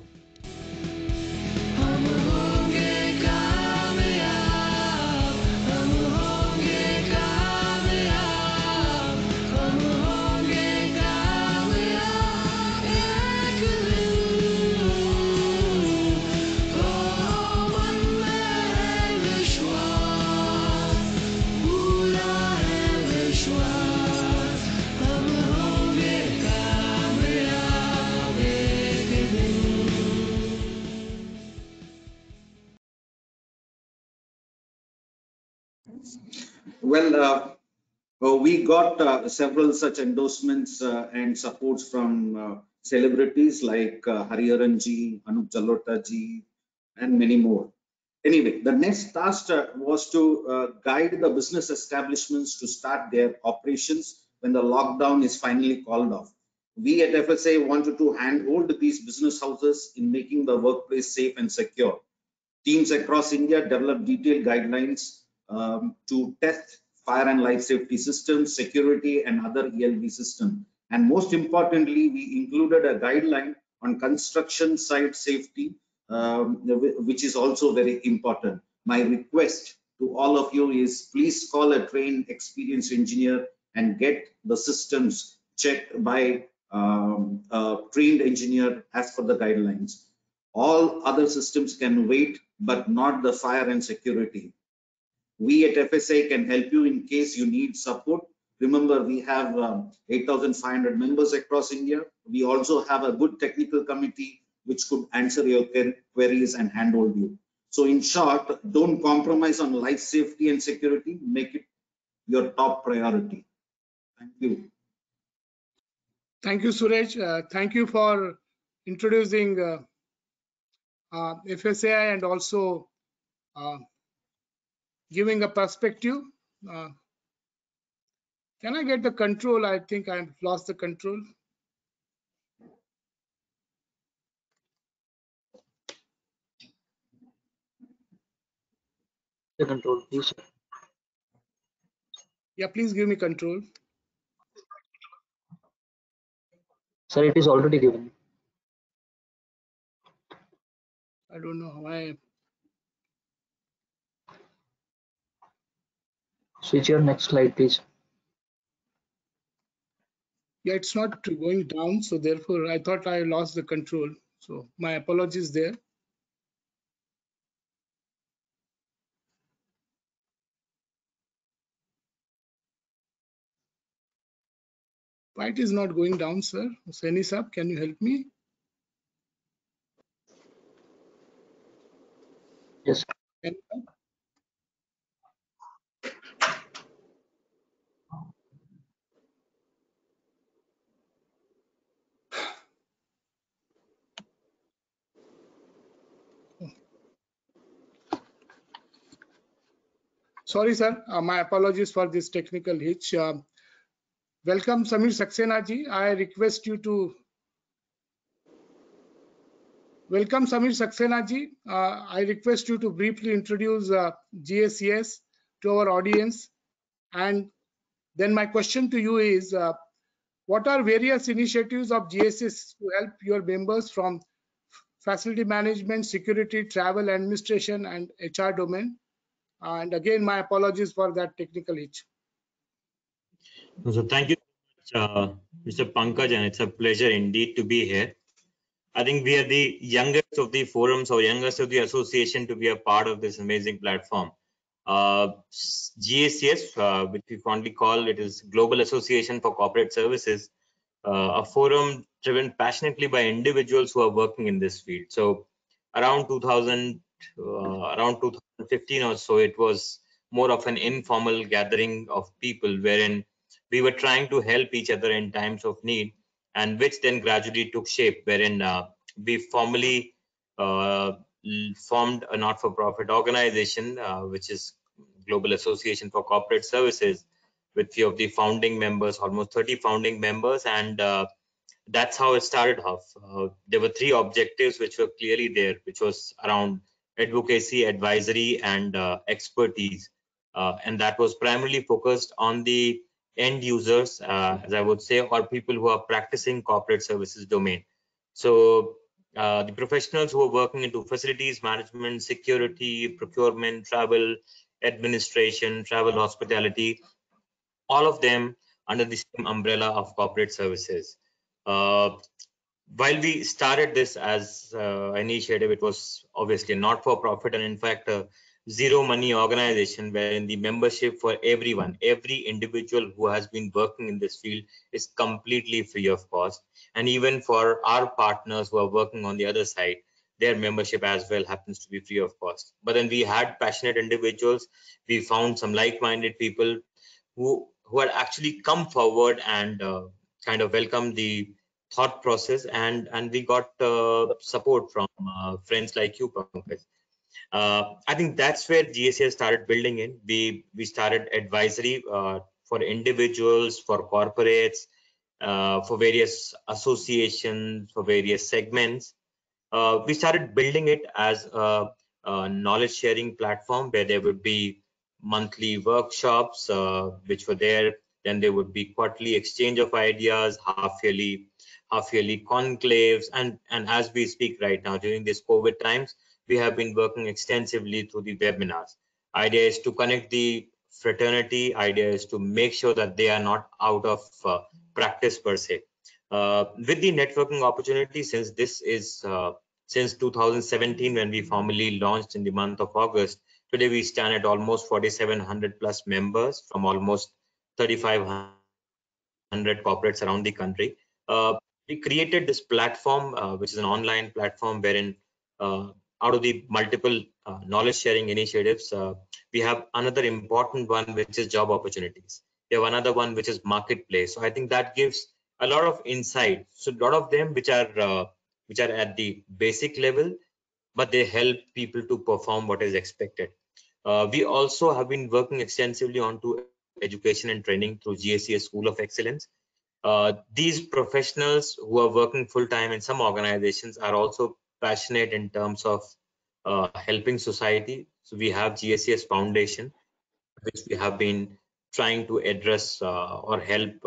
Well, we got several such endorsements and supports from celebrities like Hariharan ji, Anup Jalota ji, and many more. Anyway, the next task was to guide the business establishments to start their operations when the lockdown is finally called off. We at FSA wanted to handhold these business houses in making the workplace safe and secure. Teams across India developed detailed guidelines to test fire and life safety systems, security, and other ELV systems. And most importantly, we included a guideline on construction site safety, which is also very important. My request to all of you is please call a trained, experienced engineer and get the systems checked by a trained engineer as per the guidelines. All other systems can wait, but not the fire and security. We at FSA can help you in case you need support. Remember, we have 8,500 members across India. We also have a good technical committee which could answer your queries and handhold you. So in short, don't compromise on life safety and security. Make it your top priority. Thank you. Thank you, Suresh. Thank you for introducing FSAI and also giving a perspective. Can I get the control? I think I've lost the control. The control, please. Yeah, please give me control. Sir, it is already given. I don't know why. Switch your next slide, please. Yeah, it's not going down, so therefore I thought I lost the control. So my apologies there. Why it is not going down, sir? Saini Saab, can you help me? Yes. Sorry, sir. My apologies for this technical hitch. Welcome, Samir Saxena ji. I request you to welcome, Samir Saxena ji. I request you to briefly introduce GSES to our audience. And then my question to you is, what are various initiatives of GSES to help your members from facility management, security, travel, administration, and HR domain? And again, my apologies for that technical hitch. So thank you, Mr. Pankaj, and it's a pleasure indeed to be here. I think we are the youngest of the forums or youngest of the association to be a part of this amazing platform. GSES, which we fondly call it, is Global Association for Corporate Services, a forum driven passionately by individuals who are working in this field. So around 2015 or so, it was more of an informal gathering of people wherein we were trying to help each other in times of need, and which then gradually took shape wherein we formally formed a not-for-profit organization, which is Global Association for Corporate Services, with few of the founding members, almost 30 founding members, and that's how it started off. There were 3 objectives which were clearly there, which was around advocacy, advisory, and expertise. And that was primarily focused on the end users, as I would say, or people who are practicing corporate services domain. So the professionals who are working into facilities management, security, procurement, travel, administration, travel, hospitality, all of them under the same umbrella of corporate services. While we started this as an initiative, it was obviously not for profit, and in fact, a zero money organization wherein the membership for everyone, every individual who has been working in this field, is completely free of cost. And even for our partners who are working on the other side, their membership as well happens to be free of cost. But then we had passionate individuals. We found some like-minded people who had actually come forward and kind of welcomed the thought process, and we got support from friends like you, Pankaj. I think that's where GSAS started building in. We started advisory for individuals, for corporates, for various associations, for various segments. We started building it as a knowledge sharing platform where there would be monthly workshops which were there. Then there would be quarterly exchange of ideas, half yearly conclaves, and as we speak right now during this COVID times, we have been working extensively through the webinars. Idea is to connect the fraternity. Idea is to make sure that they are not out of practice per se. With the networking opportunity, since this is since 2017 when we formally launched in the month of August, today we stand at almost 4,700 plus members from almost 3,500 corporates around the country. We created this platform, which is an online platform wherein out of the multiple knowledge sharing initiatives, we have another important one, which is job opportunities. We have another one, which is marketplace. So I think that gives a lot of insight. So a lot of them which are at the basic level, but they help people to perform what is expected. We also have been working extensively onto education and training through GSAS School of Excellence. These professionals who are working full-time in some organizations are also passionate in terms of helping society. So we have GSAS Foundation, which we have been trying to address or help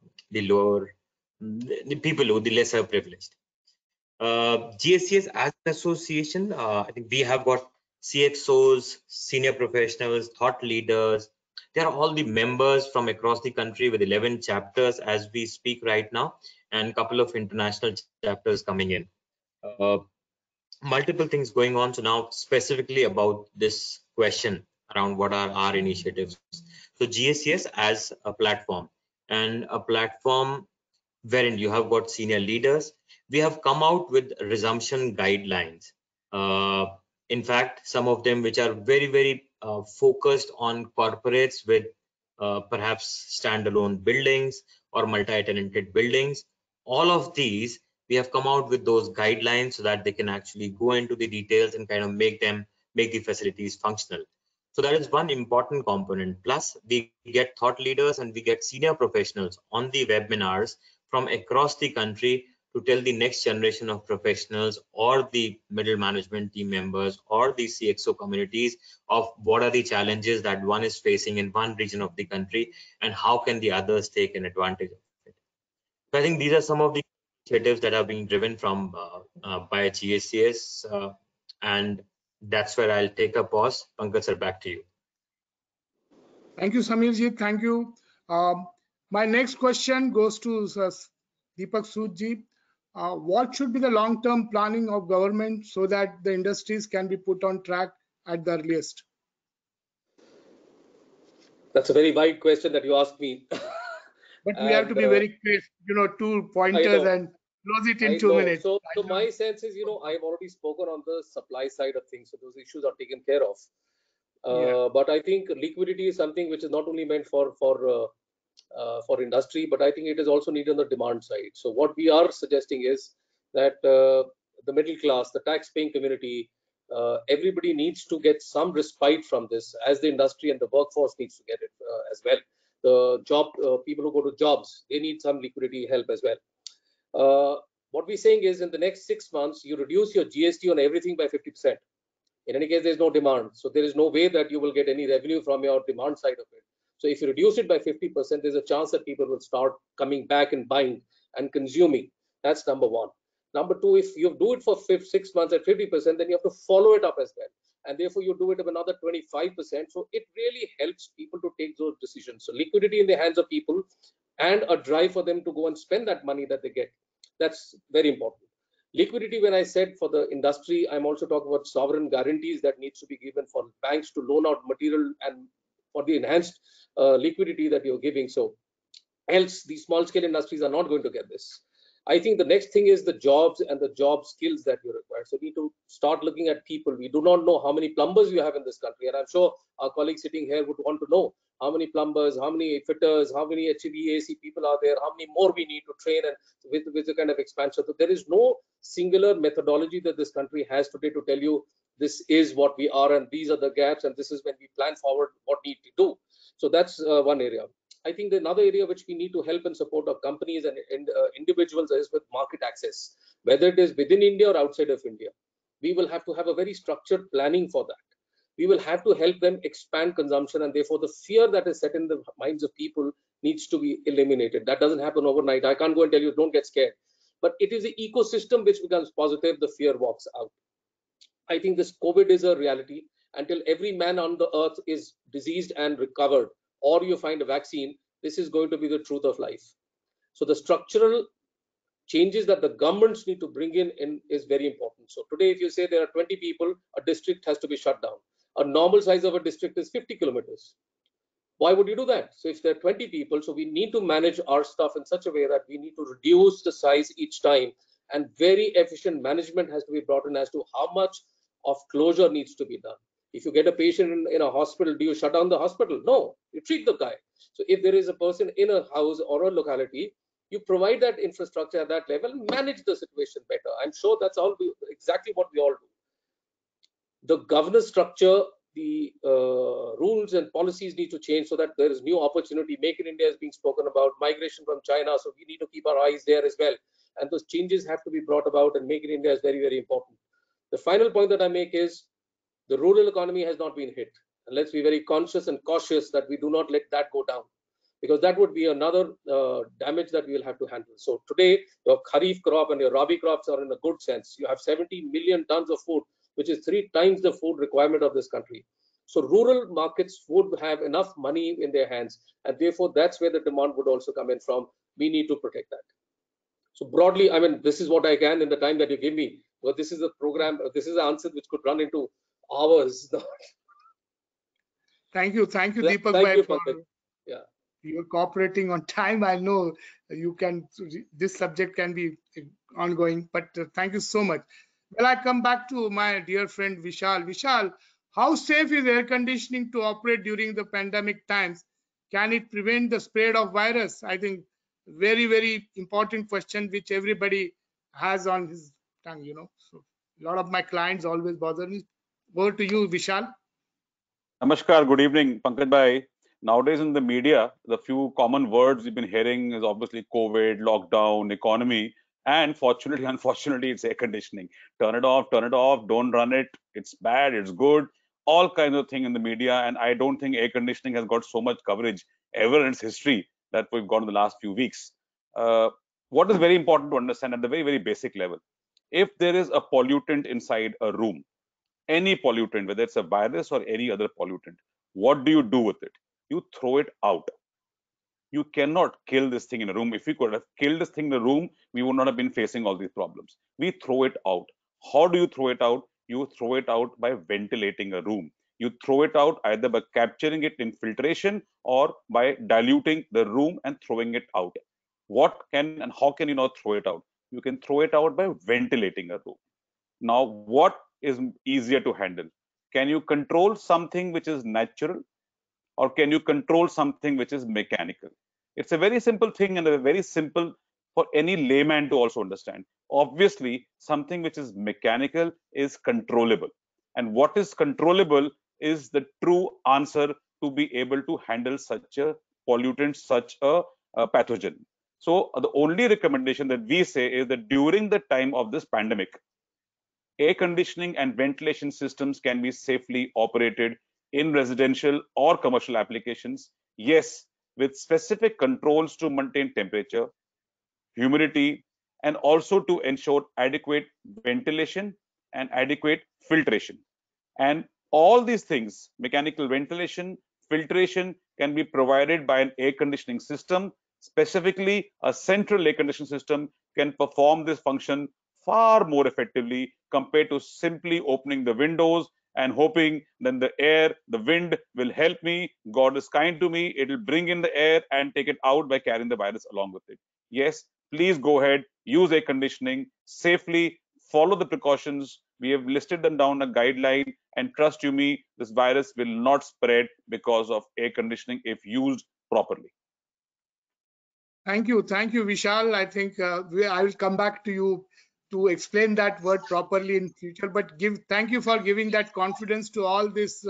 the people who are the lesser privileged. GSAS as an association, I think we have got CXOs, senior professionals, thought leaders. They are all the members from across the country with 11 chapters as we speak right now, and a couple of international chapters coming in. Multiple things going on. So now specifically about this question around what are our initiatives. So GSAS as a platform, and a platform wherein you have got senior leaders. We have come out with resumption guidelines. In fact, some of them which are very, very focused on corporates with perhaps standalone buildings or multi-tenanted buildings. All of these, we have come out with those guidelines so that they can actually go into the details and kind of make the facilities functional. So that is one important component. Plus, we get thought leaders and we get senior professionals on the webinars from across the country to tell the next generation of professionals or the middle management team members or the CXO communities of what are the challenges that one is facing in one region of the country and how can the others take an advantage of it. So I think these are some of the initiatives that are being driven from by GSAS, and that's where I'll take a pause. Pankaj sir, back to you. Thank you, Sameerji. Thank you. My next question goes to Deepak Soodji. What should be the long-term planning of government so that the industries can be put on track at the earliest? That's a very wide question that you asked me. But we have to be very clear, 2 pointers and close it in 2 minutes. So my sense is, I've already spoken on the supply side of things, so those issues are taken care of. But I think liquidity is something which is not only meant for industry, but I think it is also needed on the demand side. So what we are suggesting is that the middle class, the tax-paying community, everybody needs to get some respite from this, as the industry and the workforce needs to get it as well. The job people who go to jobs, they need some liquidity help as well. What we're saying is, in the next 6 months, you reduce your GST on everything by 50%. In any case, there's no demand, so there is no way that you will get any revenue from your demand side of it. So if you reduce it by 50%, there's a chance that people will start coming back and buying and consuming. That's number one. Number two, if you do it for 6 months at 50%, then you have to follow it up as well. And therefore, you do it of another 25%. So it really helps people to take those decisions. So liquidity in the hands of people and a drive for them to go and spend that money that they get. That's very important. Liquidity, when I said for the industry, I'm also talking about sovereign guarantees that needs to be given for banks to loan out material and for the enhanced liquidity that you're giving. So else these small scale industries are not going to get this. I think the next thing is the jobs and the job skills that you require. So we need to start looking at people. We do not know how many plumbers you have in this country. And I'm sure our colleagues sitting here would want to know how many plumbers, how many fitters, how many HVAC people are there, how many more we need to train, and with the kind of expansion. So there is no singular methodology that this country has today to tell you this is what we are and these are the gaps and this is when we plan forward what need to do. So that's one area. I think another area which we need to help and support our companies and individuals is with market access, whether it is within India or outside of India. We will have to have a very structured planning for that. We will have to help them expand consumption, and therefore the fear that is set in the minds of people needs to be eliminated. That doesn't happen overnight. I can't go and tell you don't get scared, but it is the ecosystem which becomes positive, the fear walks out. I think this COVID is a reality. Until every man on the earth is diseased and recovered, or you find a vaccine, this is going to be the truth of life. So the structural changes that the governments need to bring in is very important. So today, if you say there are 20 people, a district has to be shut down. A normal size of a district is 50 kilometers. Why would you do that? So if there are 20 people, so we need to manage our stuff in such a way that we need to reduce the size each time, and very efficient management has to be brought in as to how much of closure needs to be done. If you get a patient in a hospital, do you shut down the hospital? No, you treat the guy. So if there is a person in a house or a locality, you provide that infrastructure at that level, manage the situation better. I'm sure that's all exactly what we all do. The governance structure, the rules and policies need to change so that there is new opportunity. Make in India is being spoken about, migration from China. So we need to keep our eyes there as well. And those changes have to be brought about, and Make in India is very, very important. The final point that I make is the rural economy has not been hit. And let's be very conscious and cautious that we do not let that go down, because that would be another damage that we will have to handle. So today, your Kharif crop and your Rabi crops are in a good sense. You have 70 million tons of food, which is 3 times the food requirement of this country. So rural markets would have enough money in their hands, and therefore that's where the demand would also come in from. We need to protect that. So broadly, I mean, this is what I can in the time that you give me. But this is a program, this is an answer which could run into hours. Thank you, Deepak Thank bhai, you, yeah. You're cooperating on time. I know you can, this subject can be ongoing, but thank you so much. Well, I come back to my dear friend Vishal. Vishal, how safe is air conditioning to operate during the pandemic times? Can it prevent the spread of virus? I think very, very important question which everybody has on his tongue, you know. So a lot of my clients always bother me. Over to you, Vishal. Namaskar, good evening, Pankaj bhai. Nowadays in the media, the few common words we've been hearing is obviously COVID, lockdown, economy, and fortunately, unfortunately, it's air conditioning. Turn it off, don't run it. It's bad, it's good. All kinds of things in the media, and I don't think air conditioning has got so much coverage ever in its history that we've got in the last few weeks. What is very important to understand at the very, very basic level, if there is a pollutant inside a room, any pollutant, whether it's a virus or any other pollutant, what do you do with it? You throw it out. You cannot kill this thing in a room. If we could have killed this thing in a room, we would not have been facing all these problems. We throw it out. How do you throw it out? You throw it out by ventilating a room. You throw it out either by capturing it in filtration or by diluting the room and throwing it out. What can and how can you now throw it out? You can throw it out by ventilating a room. Now, what is easier to handle? Can you control something which is natural, or can you control something which is mechanical? It's a very simple thing, and a very simple for any layman to also understand. Obviously, something which is mechanical is controllable. And what is controllable is the true answer to be able to handle such a pollutant, such a pathogen. So the only recommendation that we say is that during the time of this pandemic, air conditioning and ventilation systems can be safely operated in residential or commercial applications. Yes, with specific controls to maintain temperature, humidity, and also to ensure adequate ventilation and adequate filtration. And all these things, mechanical ventilation, filtration, can be provided by an air conditioning system. Specifically, a central air conditioning system can perform this function far more effectively compared to simply opening the windows and hoping then the air, the wind will help me. God is kind to me. It will bring in the air and take it out by carrying the virus along with it. Yes, please go ahead, use air conditioning safely, follow the precautions. We have listed them down a guideline, and trust you me, this virus will not spread because of air conditioning if used properly. Thank you, Vishal. I think I will come back to you to explain that word properly in future. But thank you for giving that confidence to all these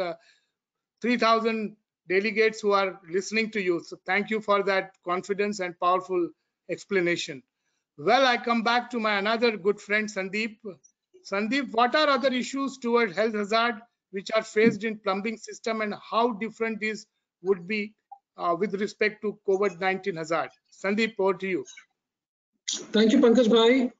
3,000 delegates who are listening to you. So thank you for that confidence and powerful explanation. Well, I come back to my another good friend Sandeep. Sandeep, what are other issues toward health hazard which are faced in plumbing system, and how different these would be with respect to COVID-19 hazard? Sandeep, over to you. Thank you, Pankaj Bhai.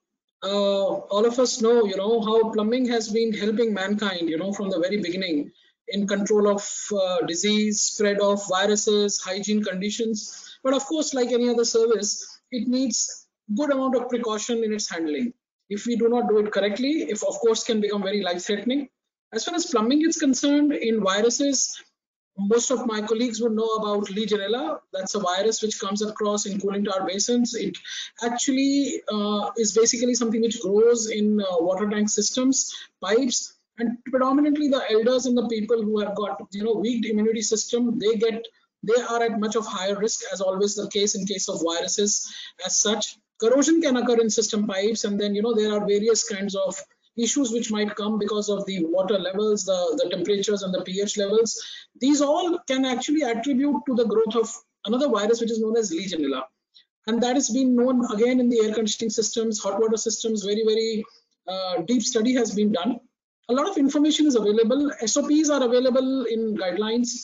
All of us know, how plumbing has been helping mankind, from the very beginning in control of disease, spread of viruses, hygiene conditions. But of course, like any other service, it needs good amount of precaution in its handling. If we do not do it correctly, it of course can become very life-threatening. As far as plumbing is concerned, in viruses, most of my colleagues would know about Legionella. That's a virus which comes across in cooling tower basins. It actually is basically something which grows in water tank systems, pipes, and predominantly the elders and the people who have got weak immunity system, they are at much of higher risk, as always the case in case of viruses as such. Corrosion can occur in system pipes, and then there are various kinds of issues which might come because of the water levels, the temperatures and the pH levels. These all can actually attribute to the growth of another virus which is known as Legionella. And that has been known again in the air conditioning systems, hot water systems. Very, very deep study has been done. A lot of information is available. SOPs are available in guidelines.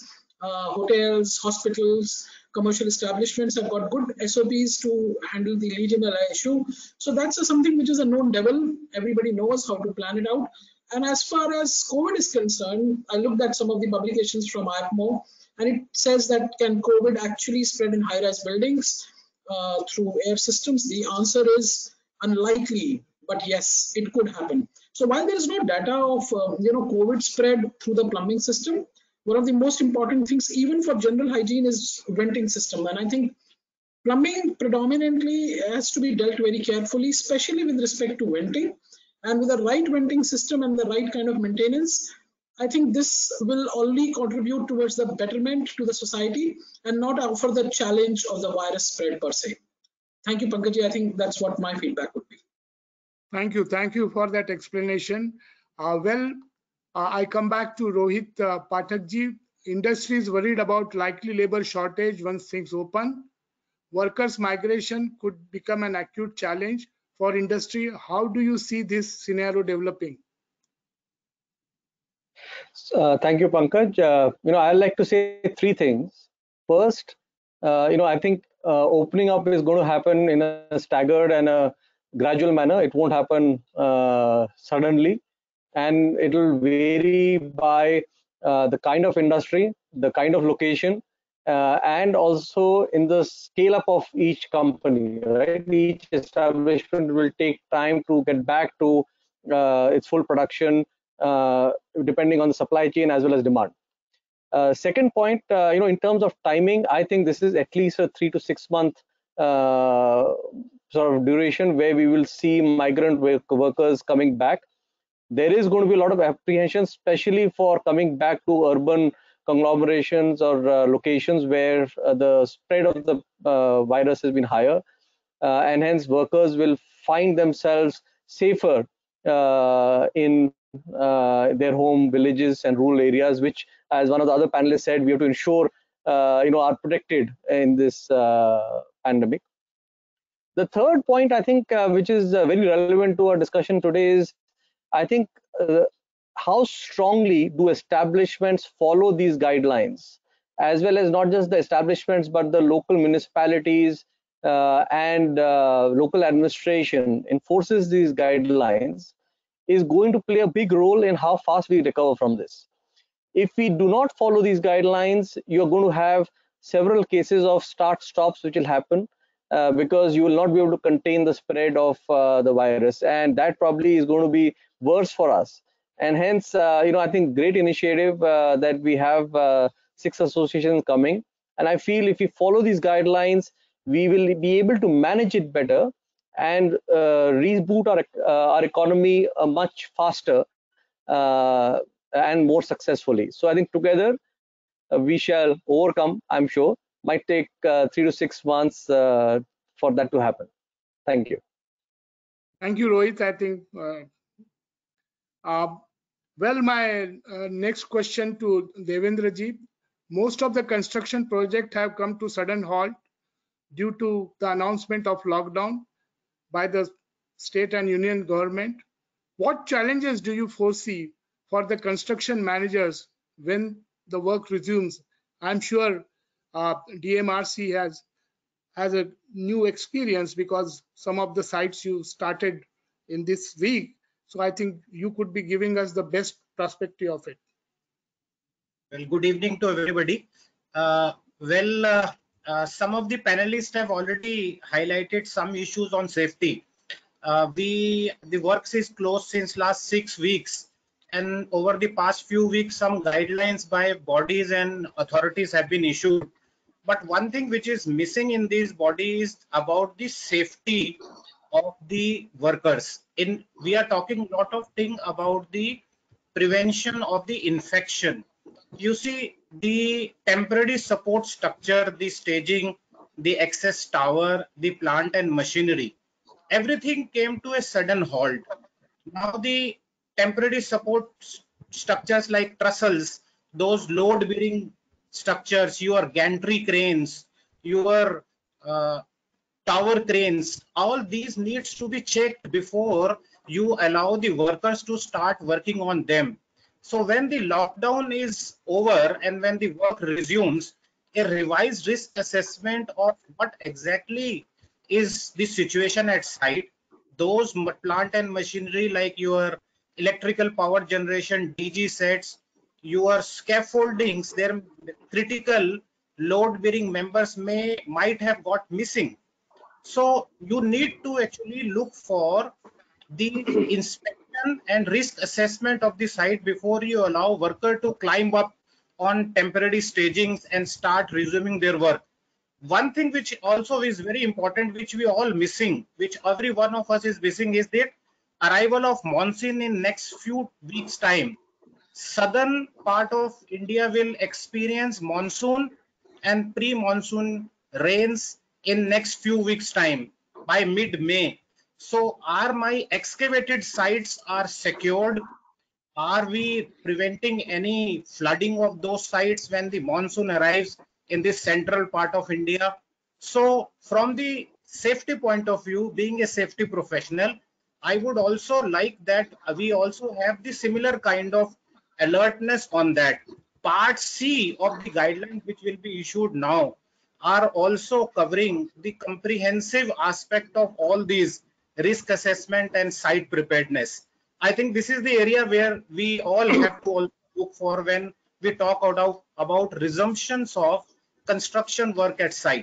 Hotels, hospitals, commercial establishments have got good SOPs to handle the Legionella issue. So that's something which is a known devil. Everybody knows how to plan it out. And as far as COVID is concerned, I looked at some of the publications from IAPMO, and it says that can COVID actually spread in high-rise buildings through air systems? The answer is unlikely, but yes, it could happen. So while there is no data of COVID spread through the plumbing system, one of the most important things, even for general hygiene, is venting system. And I think plumbing predominantly has to be dealt very carefully, especially with respect to venting. And with the right venting system and the right kind of maintenance, I think this will only contribute towards the betterment to the society and not offer the challenge of the virus spread per se. Thank you, Pankaj. I think that's what my feedback would be. Thank you for that explanation. I come back to Rohit Pathakji. Industry is worried about likely labor shortage once things open. Workers' migration could become an acute challenge for industry. How do you see this scenario developing? Thank you, Pankaj. I'd like to say three things. First, I think opening up is going to happen in a staggered and a gradual manner. It won't happen suddenly, and it will vary by the kind of industry, the kind of location, and also in the scale up of each company, right? Each establishment will take time to get back to its full production, depending on the supply chain as well as demand. Second point, in terms of timing, I think this is at least a 3 to 6 month sort of duration where we will see migrant workers coming back. There is going to be a lot of apprehension, especially for coming back to urban conglomerations or locations where the spread of the virus has been higher, and hence workers will find themselves safer in their home villages and rural areas, which, as one of the other panelists said, we have to ensure are protected in this pandemic. The third point, I think, which is very relevant to our discussion today is, I think, how strongly do establishments follow these guidelines, as well as not just the establishments, but the local municipalities and local administration enforces these guidelines, is going to play a big role in how fast we recover from this. If we do not follow these guidelines, you're going to have several cases of start-stops which will happen because you will not be able to contain the spread of the virus, and that probably is going to be worse for us. And hence, I think great initiative that we have 6 associations coming, and I feel if we follow these guidelines, we will be able to manage it better and reboot our economy much faster and more successfully. So I think together we shall overcome, I'm sure. Might take 3 to 6 months for that to happen. Thank you. Thank you, Rohit. I think, well, my next question to Devendra ji. Most of the construction projects have come to sudden halt due to the announcement of lockdown by the state and union government. What challenges do you foresee for the construction managers when the work resumes? I'm sure DMRC has a new experience because some of the sites you started in this week. So I think you could be giving us the best perspective of it. Well, good evening to everybody. Some of the panelists have already highlighted some issues on safety. The works is closed since last 6 weeks, and over the past few weeks, some guidelines by bodies and authorities have been issued. But one thing which is missing in these bodies is about the safety of the workers. We are talking a lot of things about the prevention of the infection. You see, the temporary support structure, the staging, the access tower, the plant and machinery, everything came to a sudden halt. Now the temporary support structures like trestles, those load bearing structures, your gantry cranes, your tower cranes, all these needs to be checked before you allow the workers to start working on them. So when the lockdown is over and when the work resumes, a revised risk assessment of what exactly is the situation at site, those plant and machinery like your electrical power generation, DG sets, your scaffoldings, their critical load bearing members might have got missing. So you need to actually look for the inspection and risk assessment of the site before you allow worker to climb up on temporary stagings and start resuming their work. One thing which also is very important, which we all missing, which every one of us is missing, is the arrival of monsoon in next few weeks time. Southern part of India will experience monsoon and pre-monsoon rains in next few weeks time by mid-May. So are my excavated sites are secured? Are we preventing any flooding of those sites when the monsoon arrives in this central part of India? So from the safety point of view, being a safety professional, I would also like that we also have the similar kind of alertness on that. Part C of the guidelines which will be issued now are also covering the comprehensive aspect of all these risk assessment and site preparedness. I think this is the area where we all have to look for when we talk about resumptions of construction work at site.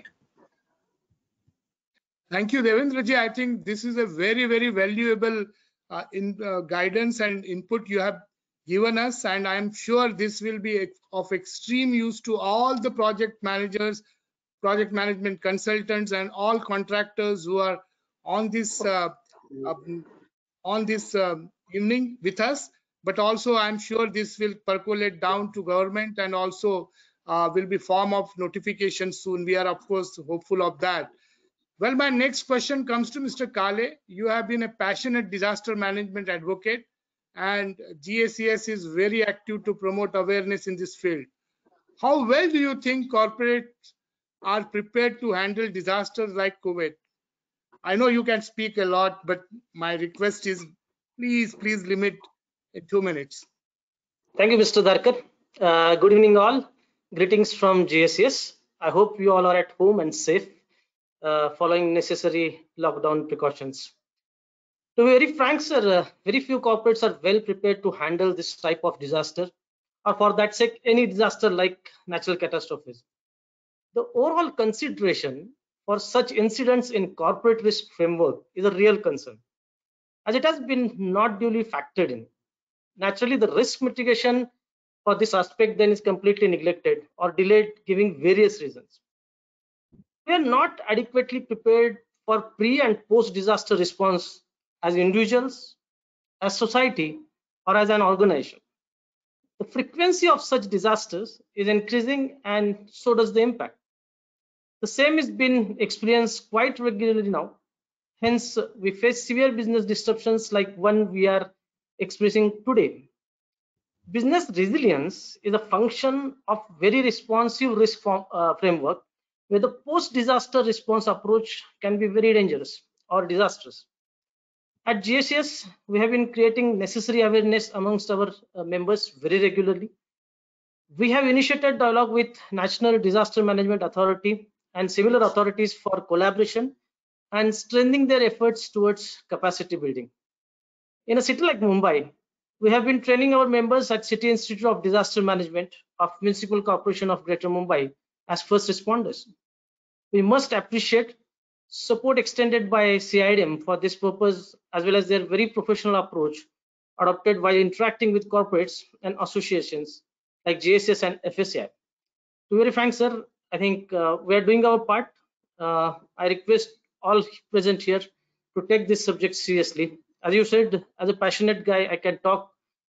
Thank you, Devendra ji. I think this is a very, very valuable guidance and input you have given us, and I am sure this will be of extreme use to all the project managers, project management consultants, and all contractors who are on this evening with us. But also, I'm sure this will percolate down to government and also will be form of notification soon. We are, of course, hopeful of that. Well, my next question comes to Mr. Kale. You have been a passionate disaster management advocate and GSES is very active to promote awareness in this field. How well do you think corporates are prepared to handle disasters like COVID? I know you can speak a lot, but my request is please limit it 2 minutes. Thank you, Mr. Dharkar. Good evening, all. Greetings from GSES. I hope you all are at home and safe, following necessary lockdown precautions. To be very frank, sir, very few corporates are well prepared to handle this type of disaster, or for that sake, any disaster like natural catastrophes. The overall consideration for such incidents in corporate risk framework is a real concern, as it has been not duly factored in. Naturally, the risk mitigation for this aspect then is completely neglected or delayed, giving various reasons. We are not adequately prepared for pre and post disaster response as individuals, as society, or as an organization. The frequency of such disasters is increasing, and so does the impact. The same has been experienced quite regularly now. Hence, we face severe business disruptions like one we are experiencing today. Business resilience is a function of very responsive risk framework, where the post-disaster response approach can be very dangerous or disastrous. At GSES, we have been creating necessary awareness amongst our members very regularly. We have initiated dialogue with National Disaster Management Authority and similar authorities for collaboration and strengthening their efforts towards capacity building. In a city like Mumbai, we have been training our members at City Institute of Disaster Management of Municipal Corporation of Greater Mumbai as first responders. We must appreciate support extended by CIDM for this purpose, as well as their very professional approach adopted while interacting with corporates and associations like GSES and FSCI. To be very frank, sir, I think we are doing our part. I request all present here to take this subject seriously. As you said, as a passionate guy, I can talk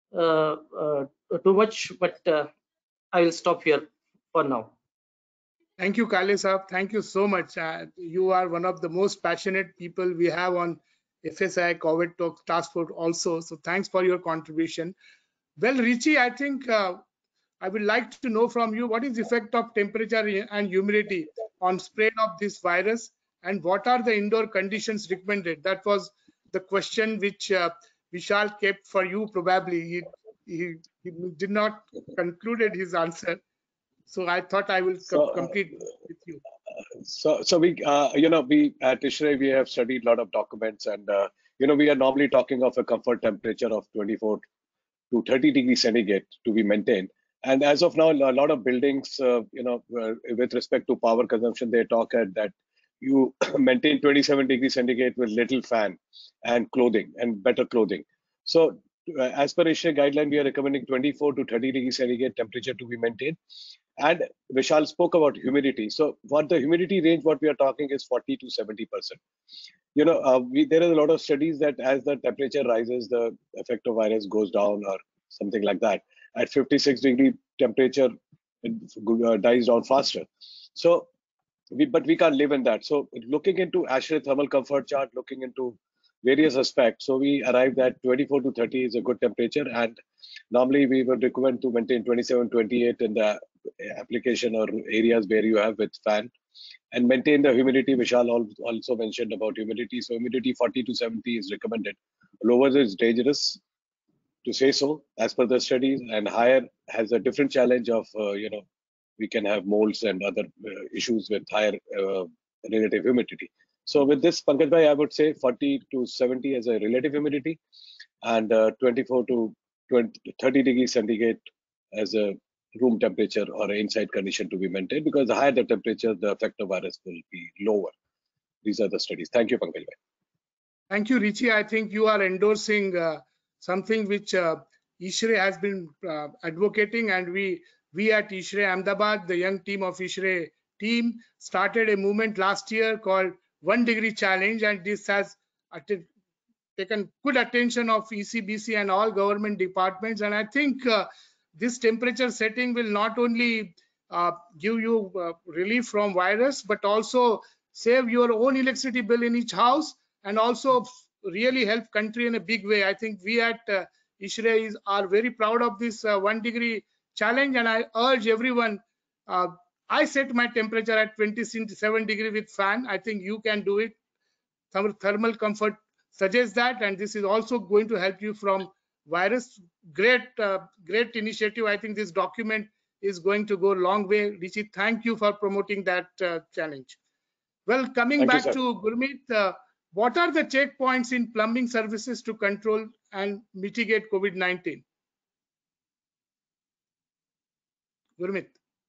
too much, but I will stop here for now. Thank you, Kale Saab. Thank you so much. You are one of the most passionate people we have on FSI COVID Task Force also. So thanks for your contribution. Well, Richie, I think I would like to know from you, what is the effect of temperature and humidity on spread of this virus, and what are the indoor conditions recommended? That was the question which Vishal kept for you. Probably he did not concluded his answer. So I thought I will complete with you. So we, we at ISHRE, we have studied a lot of documents, and we are normally talking of a comfort temperature of 24 to 30 degrees centigrade to be maintained. And as of now, a lot of buildings, with respect to power consumption, they talk at that you maintain 27 degrees centigrade with little fan and clothing and better clothing. So as per ISHRE guideline, we are recommending 24 to 30 degrees centigrade temperature to be maintained. And Vishal spoke about humidity. So what the humidity range, what we are talking is 40 to 70%. There is a lot of studies that as the temperature rises, the effect of virus goes down or something like that. At 56 degree temperature, it dies down faster. So, but we can't live in that. So looking into ISHRE thermal comfort chart, looking into various aspects. So we arrived at 24 to 30 is a good temperature, and normally we would recommend to maintain 27, 28 in the application or areas where you have with fan, and maintain the humidity. Vishal also mentioned about humidity. So humidity 40 to 70 is recommended. Lower is dangerous to say so as per the studies, and higher has a different challenge of, we can have molds and other issues with higher relative humidity. So with this, Pankaj Bhai, I would say 40 to 70 as a relative humidity, and 24 to 30 degrees centigrade as a room temperature or inside condition to be maintained, because the higher the temperature, the effect of virus will be lower. These are the studies. Thank you, Pankaj Bhai. Thank you, Richie. I think you are endorsing something which ISHRE has been advocating, and we at ISHRE Ahmedabad, the young team of ISHRE team, started a movement last year called 1 Degree Challenge, and this has taken good attention of ECBC and all government departments. And I think this temperature setting will not only give you relief from virus, but also save your own electricity bill in each house, and also really help country in a big way. I think we at ISHRE are very proud of this 1 degree challenge, and I urge everyone. I set my temperature at 27 degree with fan. I think you can do it. Thermal comfort suggests that, and this is also going to help you from virus. Great initiative. I think this document is going to go a long way. Rishi, thank you for promoting that challenge. Well, coming back to Gurmeet, what are the checkpoints in plumbing services to control and mitigate COVID-19? Gurmeet.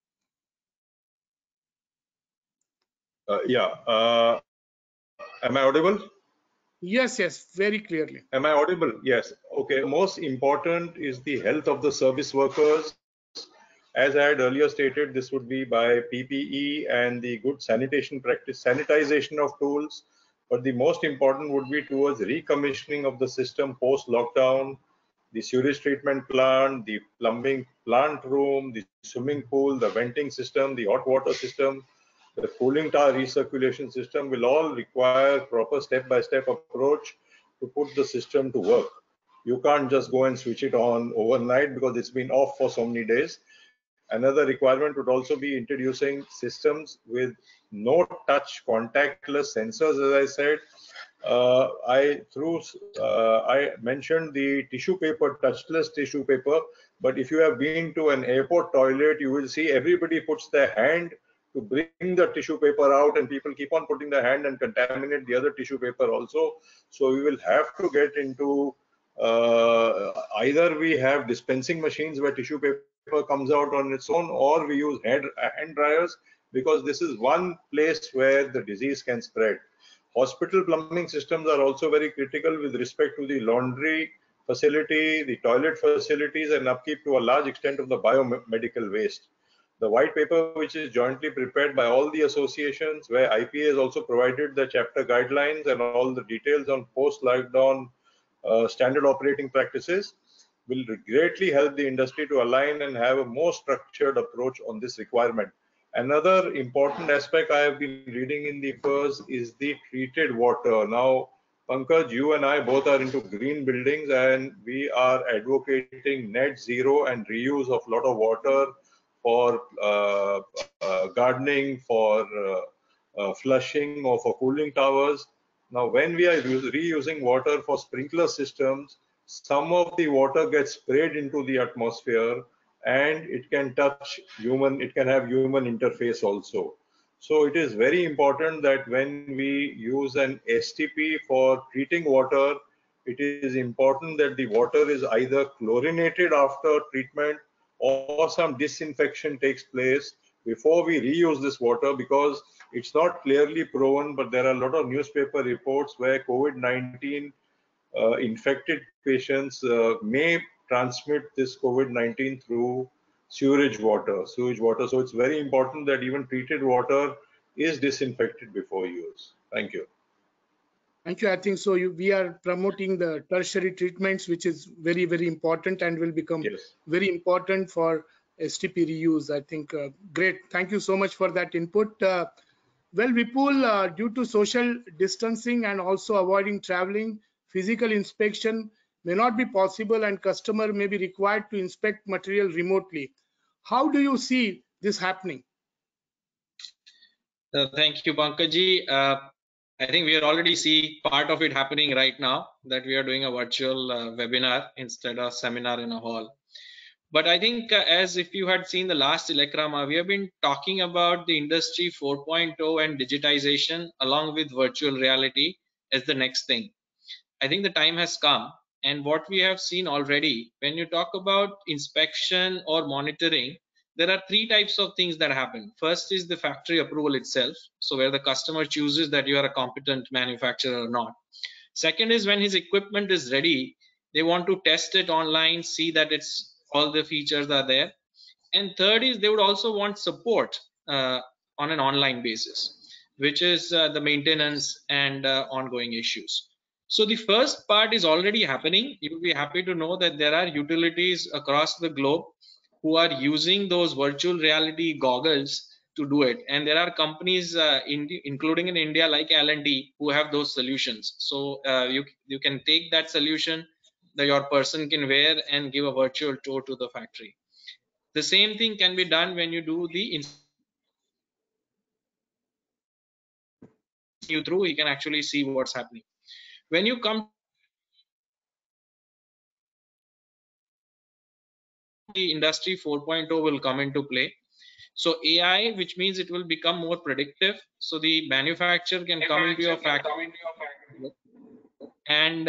Am I audible? Yes, very clearly. Am I audible? Yes. Okay. Most important is the health of the service workers. As I had earlier stated, this would be by PPE and the good sanitation practice, sanitization of tools. But the most important would be towards recommissioning of the system post-lockdown, the sewage treatment plant, the plumbing plant room, the swimming pool, the venting system, the hot water system, the cooling tower recirculation system will all require proper step-by-step approach to put the system to work. You can't just go and switch it on overnight because it's been off for so many days. Another requirement would also be introducing systems with no touch contactless sensors. As I said, I mentioned the tissue paper, touchless tissue paper, but if you have been to an airport toilet, you will see everybody puts their hand to bring the tissue paper out, and people keep on putting their hand and contaminate the other tissue paper also. So we will have to get into either we have dispensing machines where tissue paper comes out on its own, or we use hand dryers, because this is one place where the disease can spread. Hospital plumbing systems are also very critical with respect to the laundry facility, the toilet facilities, and upkeep to a large extent of the biomedical waste. The white paper, which is jointly prepared by all the associations, where IPA has also provided the chapter guidelines and all the details on post-lockdown standard operating practices, will greatly help the industry to align and have a more structured approach on this requirement. Another important aspect I have been reading in the papers is the treated water. Now, Pankaj, you and I both are into green buildings, and we are advocating net zero and reuse of a lot of water for gardening, for flushing, or for cooling towers. Now, when we are reusing water for sprinkler systems, some of the water gets sprayed into the atmosphere, and it can touch human, it can have human interface also. So it is very important that when we use an STP for treating water, it is important that the water is either chlorinated after treatment or some disinfection takes place before we reuse this water, because it's not clearly proven, but there are a lot of newspaper reports where COVID-19 infected patients may transmit this COVID-19 through sewage water. So it's very important that even treated water is disinfected before use. Thank you. Thank you. I think so. We are promoting the tertiary treatments, which is very, very important and will become very important for STP reuse. I think great. Thank you so much for that input. Well, Vipul, due to social distancing and also avoiding traveling, physical inspection may not be possible, and customer may be required to inspect material remotely. How do you see this happening? Thank you, Pankaj. I think we already see part of it happening right now, that we are doing a virtual webinar instead of seminar in a hall. But I think as if you had seen the last Elecrama, we have been talking about the industry 4.0 and digitization along with virtual reality as the next thing. I think the time has come, and what we have seen already, when you talk about inspection or monitoring, there are three types of things that happen. First is the factory approval itself, so where the customer chooses that you are a competent manufacturer or not. Second is when his equipment is ready, they want to test it online, see that it's all the features are there. And third is they would also want support on an online basis, which is the maintenance and ongoing issues. So the first part is already happening. You'll be happy to know that there are utilities across the globe who are using those virtual reality goggles to do it, and there are companies including in India like L&D who have those solutions. So you can take that solution, that your person can wear and give a virtual tour to the factory. The same thing can be done when you do the you through, you can actually see what's happening. When you come the industry 4.0 will come into play. So AI, which means it will become more predictive. So the manufacturer can come into your factory and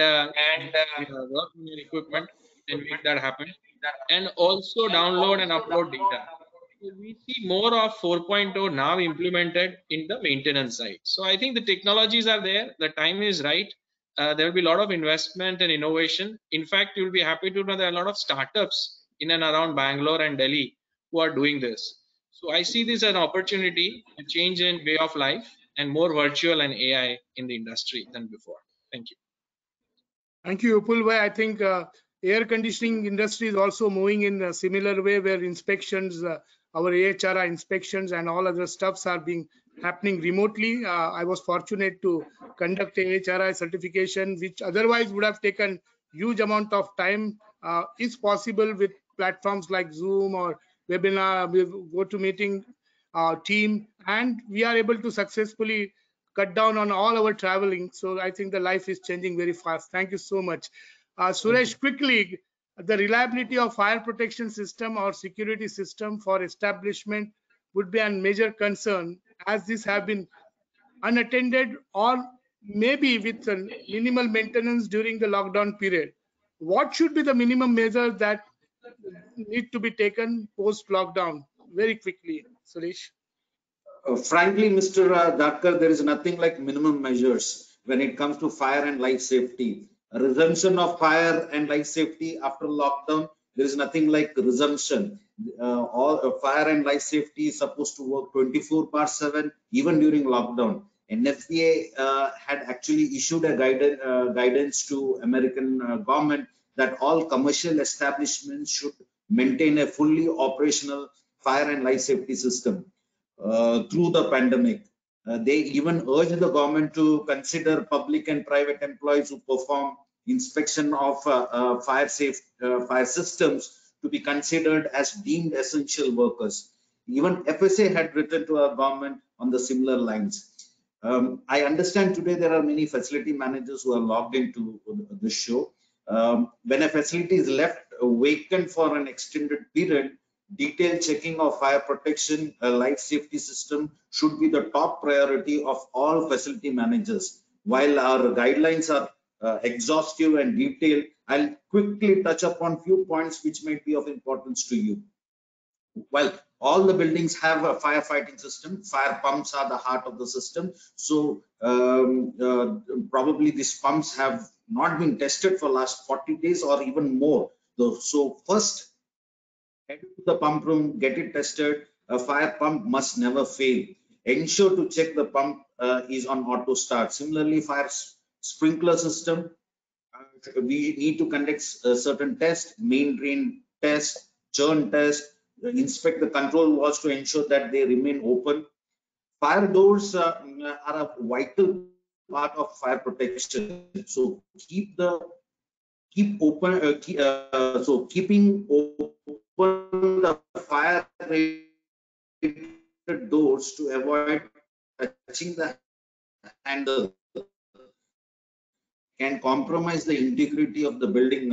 work on your equipment and make that happen, and also download and upload data. So we see more of 4.0 now implemented in the maintenance side. So I think the technologies are there. The time is right. There will be a lot of investment and innovation. In fact, you'll be happy to know there are a lot of startups in and around Bangalore and Delhi who are doing this. So I see this as an opportunity, a change in way of life, and more virtual and AI in the industry than before. Thank you. Thank you, Upul bhai. I think air conditioning industry is also moving in a similar way, where inspections, our AHRI inspections and all other stuffs are being happening remotely. I was fortunate to conduct AHRI certification, which otherwise would have taken huge amount of time. Is possible with platforms like Zoom or webinar, GoToMeeting, team, and we are able to successfully cut down on all our traveling. So I think the life is changing very fast. Thank you so much. Suresh, quickly, the reliability of fire protection system or security system for establishment would be a major concern, as these have been unattended or maybe with minimal maintenance during the lockdown period. What should be the minimum measure that need to be taken post lockdown? Very quickly, Suresh. Frankly, Mr. Dhatkar, there is nothing like minimum measures when it comes to fire and life safety. A resumption of fire and life safety after lockdown, there is nothing like resumption. All fire and life safety is supposed to work 24/7, even during lockdown. NFPA had actually issued a guidance to American government that all commercial establishments should maintain a fully operational fire and life safety system. Through the pandemic. They even urged the government to consider public and private employees who perform inspection of fire systems to be considered as deemed essential workers. Even FSA had written to our government on the similar lines. I understand today there are many facility managers who are logged into the show. When a facility is left vacant for an extended period, detailed checking of fire protection, life safety system should be the top priority of all facility managers. While our guidelines are exhaustive and detailed, I'll quickly touch upon few points which might be of importance to you. Well, all the buildings have a firefighting system. Fire pumps are the heart of the system. So probably these pumps have not been tested for last 40 days or even more. So first, head to the pump room, get it tested. A fire pump must never fail. Ensure to check the pump is on auto start. Similarly, fire sprinkler system, we need to conduct certain tests, main drain test, churn test, inspect the control valves to ensure that they remain open. Fire doors are a vital part of fire protection. So keeping open the fire doors to avoid touching the handle can compromise the integrity of the building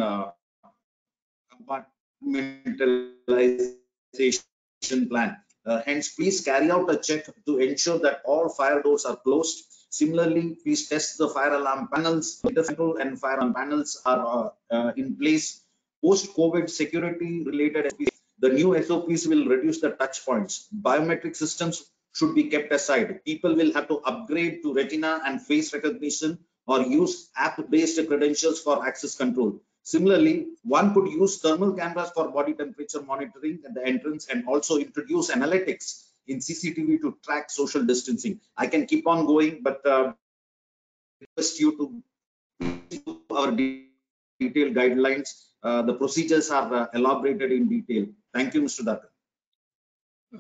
compartmentalization plan. Hence, please carry out a check to ensure that all fire doors are closed. Similarly, please test the fire alarm panels. And fire alarm panels are in place. Post-COVID security related, the new SOPs will reduce the touch points. Biometric systems should be kept aside. People will have to upgrade to retina and face recognition or use app-based credentials for access control. Similarly, one could use thermal cameras for body temperature monitoring at the entrance and also introduce analytics in CCTV to track social distancing. I can keep on going, but request you to our detailed guidelines. The procedures are elaborated in detail. Thank you, Mr. Dhatkar.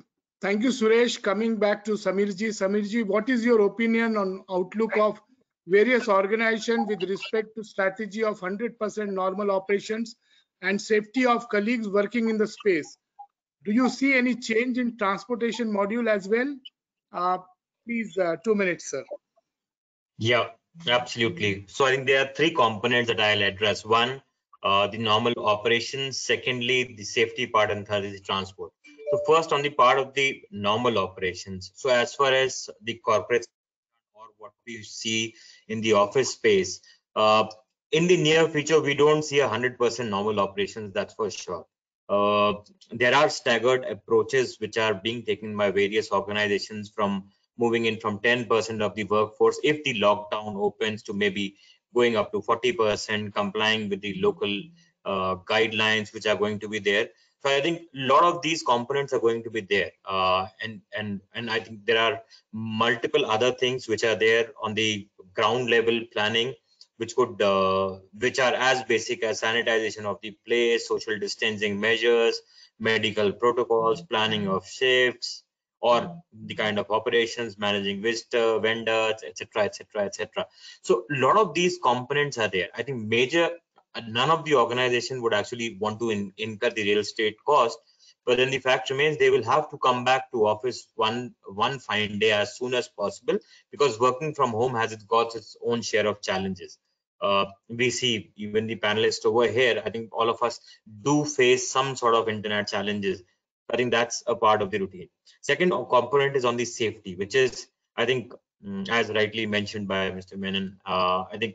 Thank you, Suresh. Coming back to Samirji. Samirji, what is your opinion on outlook of various organizations with respect to strategy of 100% normal operations and safety of colleagues working in the space. Do you see any change in transportation module as well? Please, 2 minutes, sir. Yeah, absolutely. So I think there are three components that I'll address. One, the normal operations. Secondly, the safety part, and third is the transport. So first, on the part of the normal operations. So as far as the corporate or what we see in the office space, in the near future, we don't see 100% normal operations. That's for sure. There are staggered approaches which are being taken by various organizations, from moving in from 10% of the workforce if the lockdown opens to maybe going up to 40%, complying with the local guidelines which are going to be there. So I think a lot of these components are going to be there, and I think there are multiple other things which are there on the ground level planning, which are as basic as sanitization of the place, social distancing measures, medical protocols, planning of shifts, or the kind of operations, managing visitor, vendors, etc., etc., etc. So a lot of these components are there. I think none of the organization would actually want to incur the real estate cost, but then the fact remains they will have to come back to office one fine day as soon as possible, because working from home has got its own share of challenges. We see even the panelists over here, I think all of us do face some sort of internet challenges. I think that's a part of the routine. Second component is on the safety, which is, I think, as rightly mentioned by Mr. Menon, I think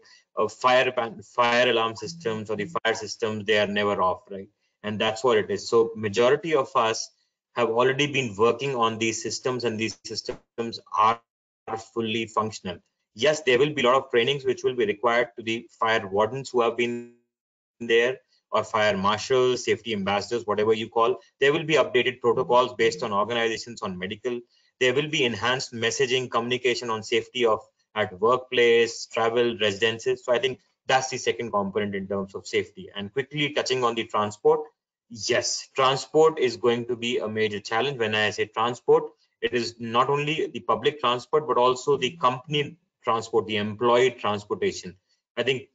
fire alarm systems or the fire systems, they are never off, right? And that's what it is. So majority of us have already been working on these systems, and these systems are fully functional. Yes, there will be a lot of trainings which will be required to the fire wardens who have been there, or fire marshals, safety ambassadors, whatever you call. There will be updated protocols based on organizations, on medical. There will be enhanced messaging, communication on safety of at workplace, travel, residences. So I think that's the second component in terms of safety. And quickly touching on the transport, yes, transport is going to be a major challenge. When I say transport, it is not only the public transport, but also the company transport, the employee transportation. I think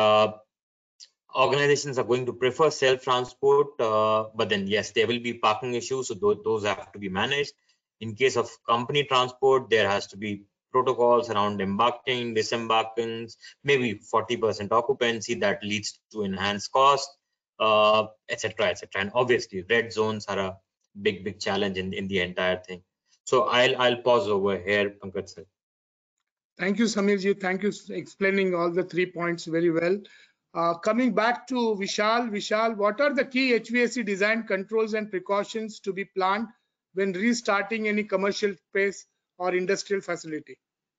organizations are going to prefer self-transport, but then yes, there will be parking issues, so those have to be managed. In case of company transport, there has to be protocols around embarking, disembarking, maybe 40% occupancy that leads to enhanced cost, etc., etc. And obviously, red zones are a big challenge in the entire thing. So I'll pause over here, Pankaj sir. Thank you, Samirji. Thank you for explaining all the 3 points very well. Coming back to Vishal. Vishal, what are the key HVAC design controls and precautions to be planned when restarting any commercial space or industrial facility?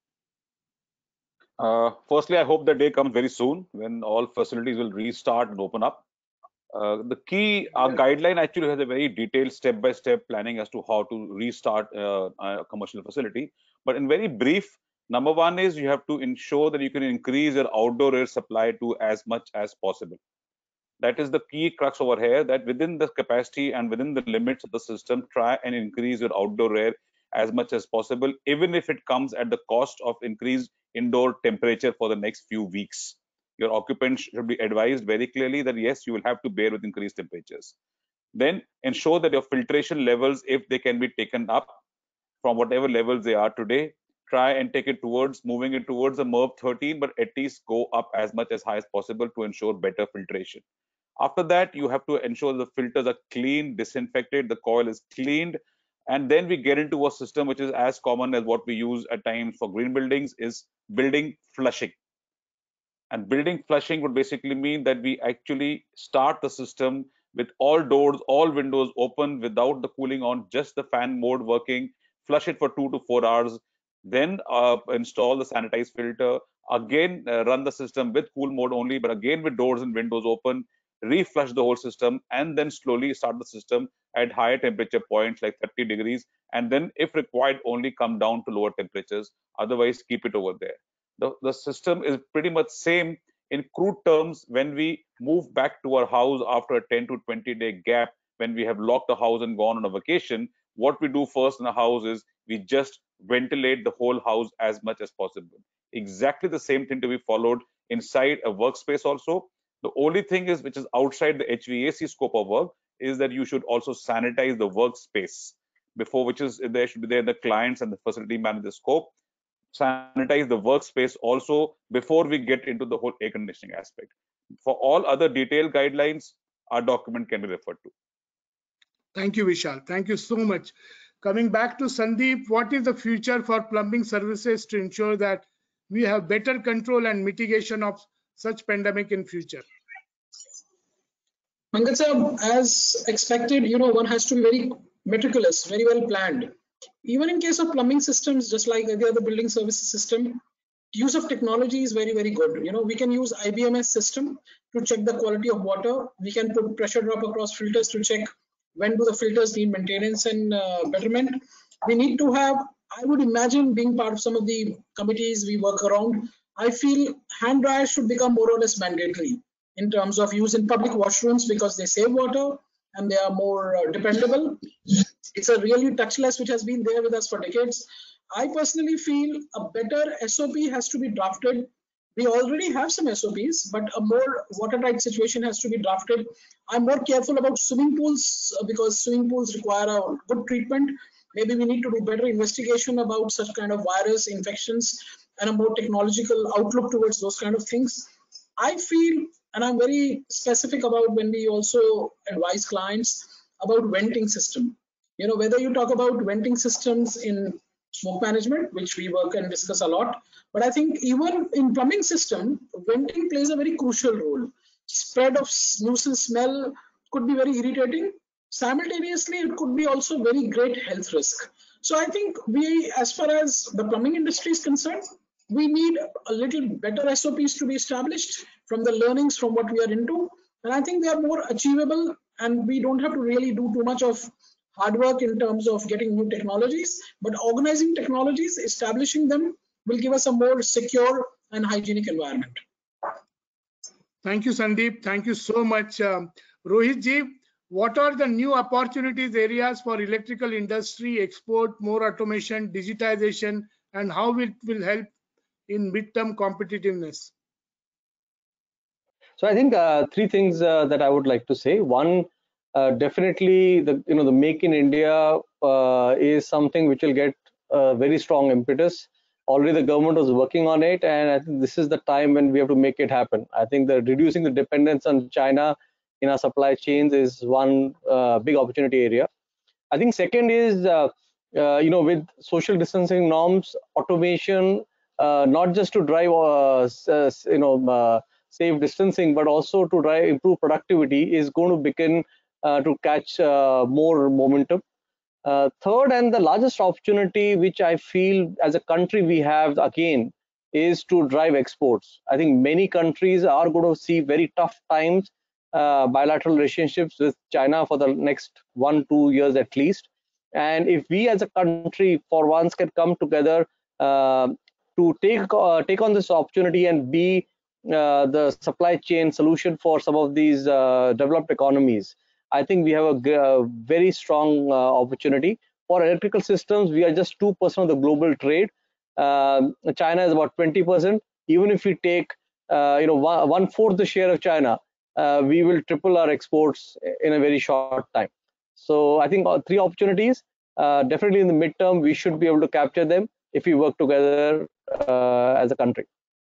Firstly, I hope the day comes very soon when all facilities will restart and open up. The key guideline actually has a very detailed step-by-step planning as to how to restart a commercial facility. But in very brief, number one is you have to ensure that you can increase your outdoor air supply to as much as possible. That is the key crux over here, that within the capacity and within the limits of the system, try and increase your outdoor air as much as possible, even if it comes at the cost of increased indoor temperature for the next few weeks. Your occupants should be advised very clearly that yes, you will have to bear with increased temperatures. Then ensure that your filtration levels, if they can be taken up from whatever levels they are today, try and take it towards moving it towards a MERV 13, but at least go up as much as high as possible to ensure better filtration. After that, you have to ensure the filters are clean, disinfected, the coil is cleaned, and then we get into a system which is as common as what we use at times for green buildings, is building flushing. And building flushing would basically mean that we actually start the system with all doors, all windows open without the cooling on, just the fan mode working, flush it for 2 to 4 hours, then install the sanitized filter, again run the system with cool mode only, but again with doors and windows open, reflush the whole system, and then slowly start the system at higher temperature points like 30 degrees, and then if required only come down to lower temperatures, otherwise keep it over there. The system is pretty much same in crude terms when we move back to our house after a 10 to 20 day gap, when we have locked the house and gone on a vacation. What we do first in the house is we just ventilate the whole house as much as possible. exactly the same thing to be followed inside a workspace also. The only thing is, which is outside the HVAC scope of work, is that you should also sanitize the workspace before, which is there should be there the clients and the facility manager scope. Sanitize the workspace also before we get into the whole air conditioning aspect. For all other detailed guidelines, our document can be referred to. Thank you, Vishal. Thank you so much. Coming back to Sandeep, what is the future for plumbing services to ensure that we have better control and mitigation of such pandemic in future? Pankaj sir, as expected, one has to be very meticulous, very well planned. Even in case of plumbing systems, just like the other building services system, use of technology is very, very good. We can use IBMS system to check the quality of water. We can put pressure drop across filters to check when do the filters need maintenance and betterment. We need to have, I would imagine, being part of some of the committees we work around, I feel hand dryers should become more or less mandatory in terms of use in public washrooms because they save water and they are more dependable. It's a really touchless which has been there with us for decades. I personally feel a better SOP has to be drafted. We already have some SOPs, but a more watertight situation has to be drafted. I'm more careful about swimming pools because swimming pools require a good treatment. Maybe we need to do better investigation about such kind of virus infections and a more technological outlook towards those kind of things. I feel, and I'm very specific about when we also advise clients about venting system. Whether you talk about venting systems in smoke management, which we work and discuss a lot, but I think even in plumbing system, venting plays a very crucial role. Spread of nuisance smell could be very irritating. Simultaneously, it could be also very great health risk. So I think we, as far as the plumbing industry is concerned, we need a little better SOPs to be established from the learnings from what we are into. And I think they are more achievable and we don't have to really do too much of hard work in terms of getting new technologies, but organizing technologies, establishing them will give us a more secure and hygienic environment. Thank you, Sandeep. Thank you so much. Rohit ji, what are the new opportunities areas for electrical industry, export, more automation, digitization, and how it will help in midterm competitiveness? So I think three things that I would like to say. One, definitely the Make in India is something which will get a very strong impetus. Already the government was working on it, and I think this is the time when we have to make it happen. I think that reducing the dependence on China in our supply chains is one big opportunity area. I think second is with social distancing norms, automation, not just to drive safe distancing, but also to drive improve productivity is going to begin to catch more momentum. Third and the largest opportunity which I feel as a country we have again is to drive exports. I think many countries are going to see very tough times, bilateral relationships with China for the next 1-2 years at least. And if we as a country for once can come together to take on this opportunity and be the supply chain solution for some of these developed economies, I think we have a very strong opportunity. For electrical systems, we are just 2% of the global trade. China is about 20%. Even if we take 1/4 the share of China, we will triple our exports in a very short time. So I think three opportunities. Definitely in the midterm, we should be able to capture them if we work together as a country.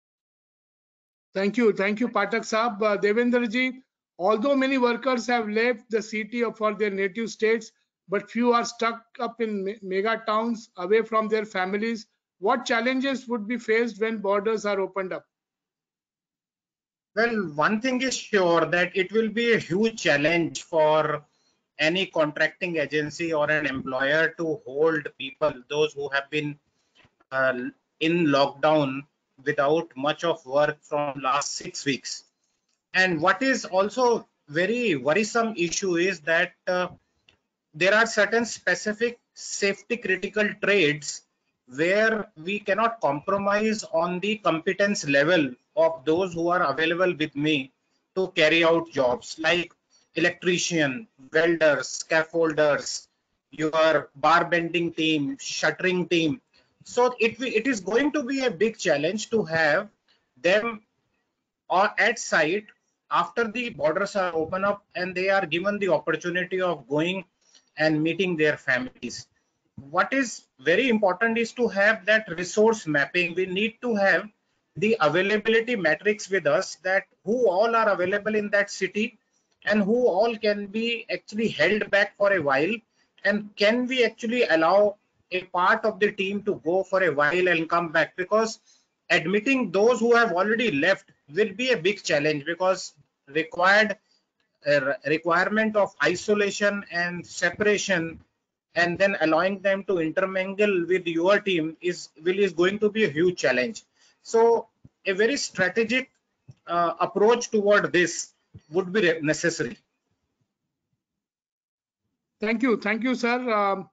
Thank you, Pathak Saab. Devendra ji, although many workers have left the city for their native states, but few are stuck up in mega towns away from their families, what challenges would be faced when borders are opened up? Well, one thing is sure that it will be a huge challenge for any contracting agency or an employer to hold people, those who have been in lockdown without much of work from last 6 weeks. And what is also very worrisome issue is that there are certain specific safety critical trades where we cannot compromise on the competence level of those who are available with me to carry out jobs like electrician, welders, scaffolders, your bar bending team, shuttering team. So it is going to be a big challenge to have them at site after the borders are open up and they are given the opportunity of going and meeting their families. What is very important is to have that resource mapping. We need to have the availability matrix with us, that who all are available in that city and who all can be actually held back for a while, and can we actually allow a part of the team to go for a while and come back, because admitting those who have already left will be a big challenge, because requirement of isolation and separation and then allowing them to intermingle with your team is going to be a huge challenge. So a very strategic approach toward this would be necessary. Thank you, sir.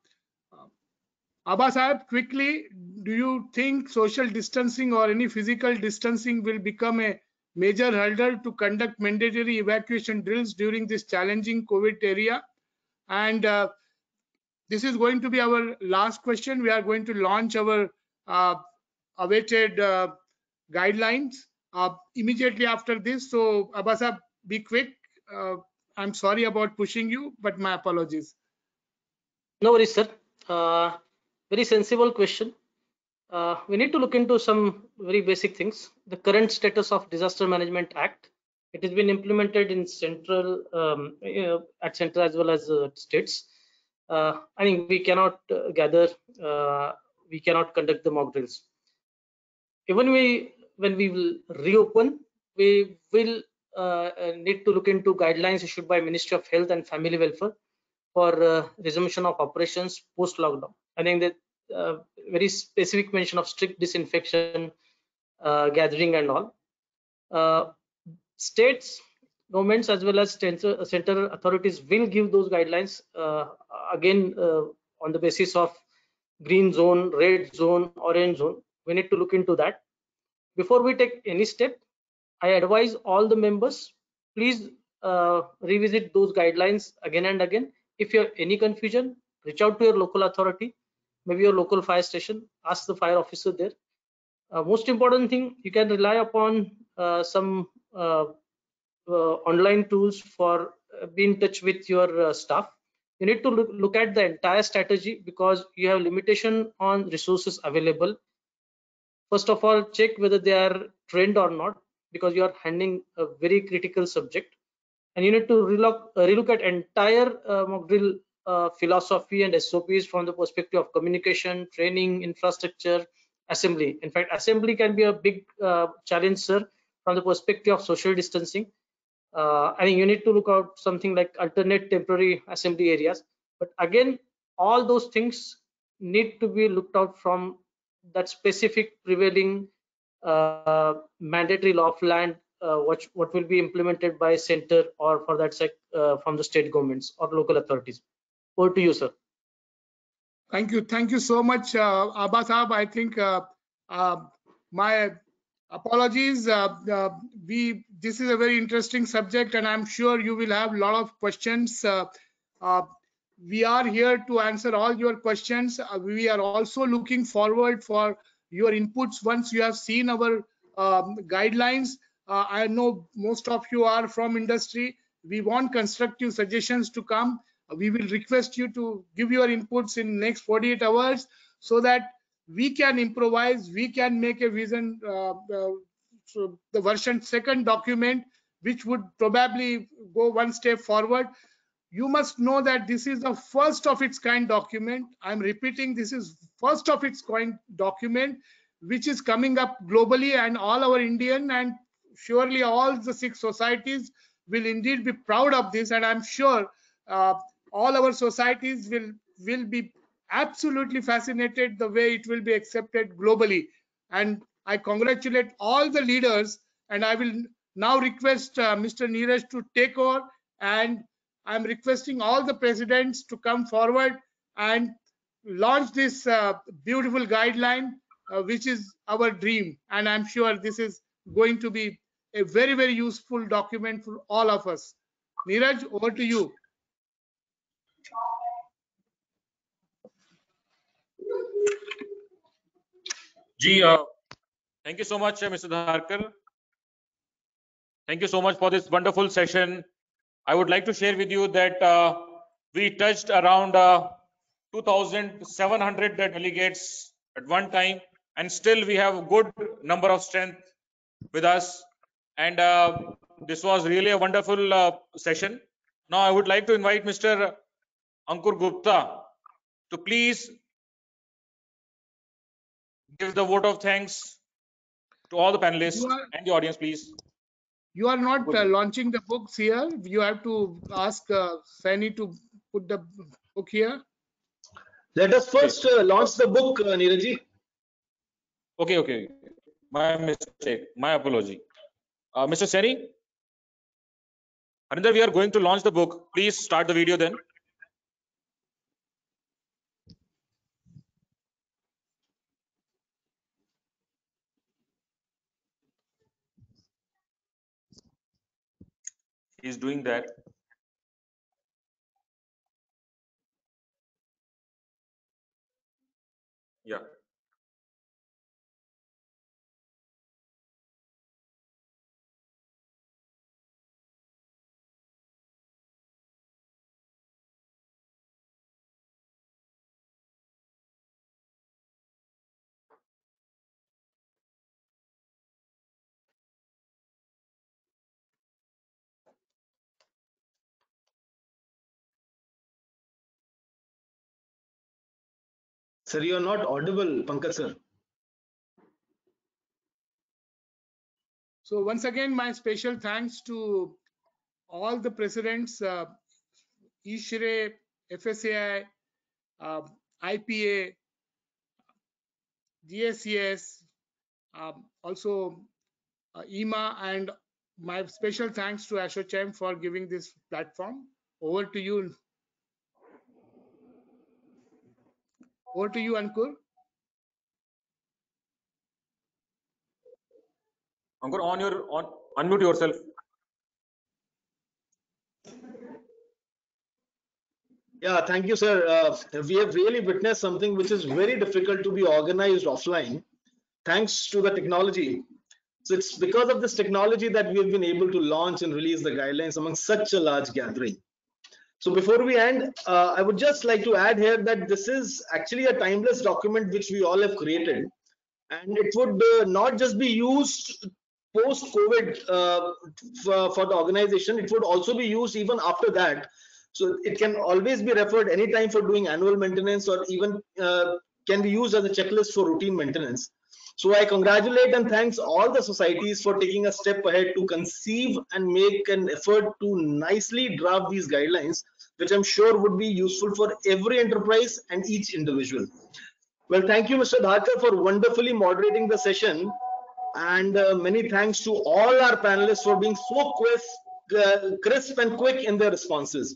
Abba Sahib, quickly, do you think social distancing or any physical distancing will become a major hurdle to conduct mandatory evacuation drills during this challenging COVID area? And this is going to be our last question. We are going to launch our awaited guidelines immediately after this. So, Abba Sahib, be quick. I'm sorry about pushing you, but my apologies. No worries, sir. Very sensible question. We need to look into some very basic things. The current status of Disaster Management Act, it has been implemented in central, at central as well as states. I think we cannot gather, we cannot conduct the mock drills. Even when we will reopen, we will need to look into guidelines issued by Ministry of Health and Family Welfare for resumption of operations post lockdown. I think that very specific mention of strict disinfection, gathering and all. States, governments as well as center authorities will give those guidelines again on the basis of green zone, red zone, orange zone. We need to look into that. Before we take any step, I advise all the members, please revisit those guidelines again and again. If you have any confusion, reach out to your local authority, maybe your local fire station, ask the fire officer there. Most important thing, you can rely upon some online tools for be in touch with your staff. You need to look at the entire strategy, because you have limitation on resources available. First of all, check whether they are trained or not, because you are handling a very critical subject, and you need to relook at entire mock drill philosophy and SOPs from the perspective of communication, training, infrastructure, assembly. In fact, assembly can be a big challenge, sir, from the perspective of social distancing. I think you need to look out something like alternate temporary assembly areas. But again, all those things need to be looked out from that specific prevailing mandatory law of land, what will be implemented by center, or for that sake from the state governments or local authorities. Over to you, sir. Thank you so much, Abba Sahib. I think my apologies. This is a very interesting subject, and I'm sure you will have a lot of questions. We are here to answer all your questions. We are also looking forward for your inputs once you have seen our guidelines. I know most of you are from industry. We want constructive suggestions to come. We will request you to give your inputs in next 48 hours so that we can improvise, we can make a vision, so the version 2nd document, which would probably go one step forward. You must know that this is the first of its kind document. I'm repeating, this is first of its kind document, which is coming up globally, and all our Indian and surely all the 6 societies will indeed be proud of this. And I'm sure all our societies will be absolutely fascinated the way it will be accepted globally. And I congratulate all the leaders, and I will now request Mr. Neeraj to take over, and I'm requesting all the presidents to come forward and launch this beautiful guideline, which is our dream. And I'm sure this is going to be a very, very useful document for all of us. Neeraj, over to you. Ji, thank you so much, Mr. Dharkar. Thank you so much for this wonderful session. I would like to share with you that we touched around 2,700 delegates at one time, and still we have a good number of strength with us. And this was really a wonderful session. Now I would like to invite Mr. Ankur Gupta to please give the vote of thanks to all the panelists and the audience, please. You are not launching the books here. You have to ask Sani to put the book here. Let us first launch the book, Neeraj. Okay. My mistake. My apology. Mr. Sani, Harinder, we are going to launch the book. Please start the video then. He's doing that. Yeah. Sir, you are not audible, Pankaj sir. So once again, my special thanks to all the presidents, ISHRE, FSAI, IPA, GSES, also EMA, and my special thanks to ASSOCHAM for giving this platform. Over to you. Over to you, Ankur. Ankur, unmute yourself. Yeah, thank you, sir. We have really witnessed something which is very difficult to be organized offline, thanks to the technology. So it's because of this technology that we have been able to launch and release the guidelines among such a large gathering. So before we end, I would just like to add here that this is actually a timeless document which we all have created, and it would not just be used post-COVID for the organization, it would also be used even after that. So it can always be referred anytime for doing annual maintenance, or even can be used as a checklist for routine maintenance. So I congratulate and thanks all the societies for taking a step ahead to conceive and make an effort to nicely draft these guidelines, which I'm sure would be useful for every enterprise and each individual. Well, thank you, Mr. Dharkar, for wonderfully moderating the session, and many thanks to all our panelists for being so crisp and quick in their responses.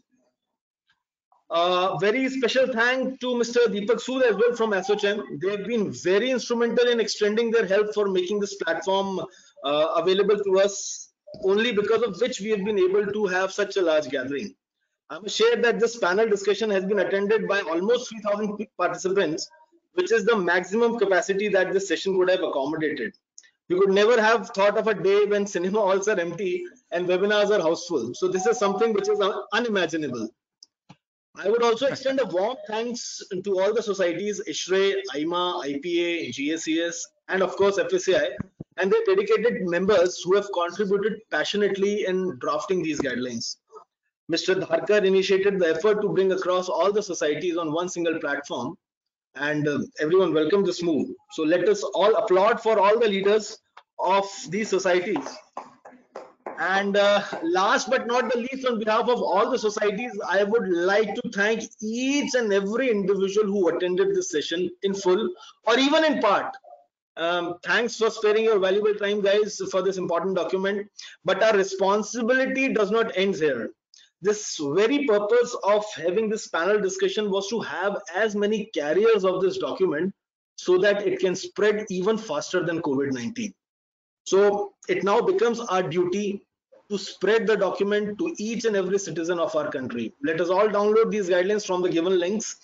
Very special thank to Mr. Deepak Sood as well from ASSOCHAM. They have been very instrumental in extending their help for making this platform available to us, only because of which we have been able to have such a large gathering. I must share that this panel discussion has been attended by almost 3,000 participants, which is the maximum capacity that this session would have accommodated. We could never have thought of a day when cinema halls are empty and webinars are houseful. So this is something which is unimaginable. I would also extend a warm thanks to all the societies, ISHRE, IMA, IPA, GSES, and of course FSAI, and their dedicated members who have contributed passionately in drafting these guidelines. Mr. Dharkar initiated the effort to bring across all the societies on one single platform, and everyone welcomed this move. So let us all applaud for all the leaders of these societies. And last but not the least, on behalf of all the societies, I would like to thank each and every individual who attended this session in full or even in part. Thanks for sparing your valuable time, guys, for this important document. But our responsibility does not end here. This very purpose of having this panel discussion was to have as many carriers of this document so that it can spread even faster than COVID-19. So it now becomes our duty to spread the document to each and every citizen of our country. Let us all download these guidelines from the given links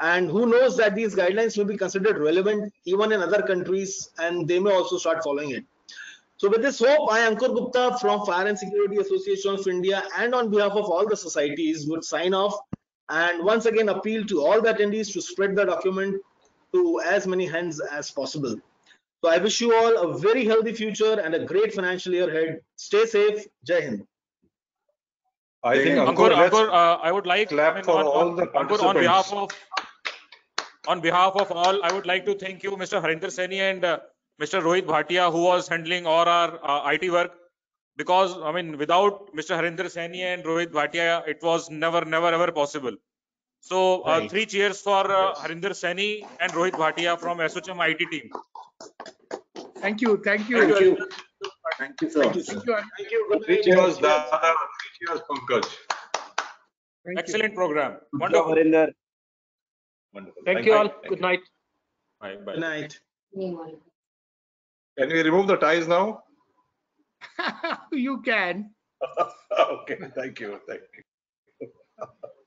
and who knows that these guidelines will be considered relevant even in other countries, and they may also start following it. So with this hope, I, Ankur Gupta from Fire and Security Association of India, and on behalf of all the societies, would sign off and once again appeal to all the attendees to spread the document to as many hands as possible. So I wish you all a very healthy future and a great financial year ahead. Stay safe. Jai Hind. I think Ankur, let's I would like clap for all the Ankur, on behalf of all, I would like to thank you, Mr. Harinder Saini and Mr. Rohit Bhatia, who was handling all our IT work. Because I mean, without Mr. Harinder Saini and Rohit Bhatia, it was never ever possible. So Right. 3 cheers for Harinder Saini and Rohit Bhatia from SOCHM IT team. Thank you. Thank you. Thank you, sir. Thank you, sir. Thank you. Good Three night. cheers, Dada. 3 cheers, Pankaj. Excellent program. Good job, Wonderful. Harinder. Wonderful. Thank you all. Thank Good you. night. Bye. Good night. Can we remove the ties now? You can. Okay, thank you. Thank you.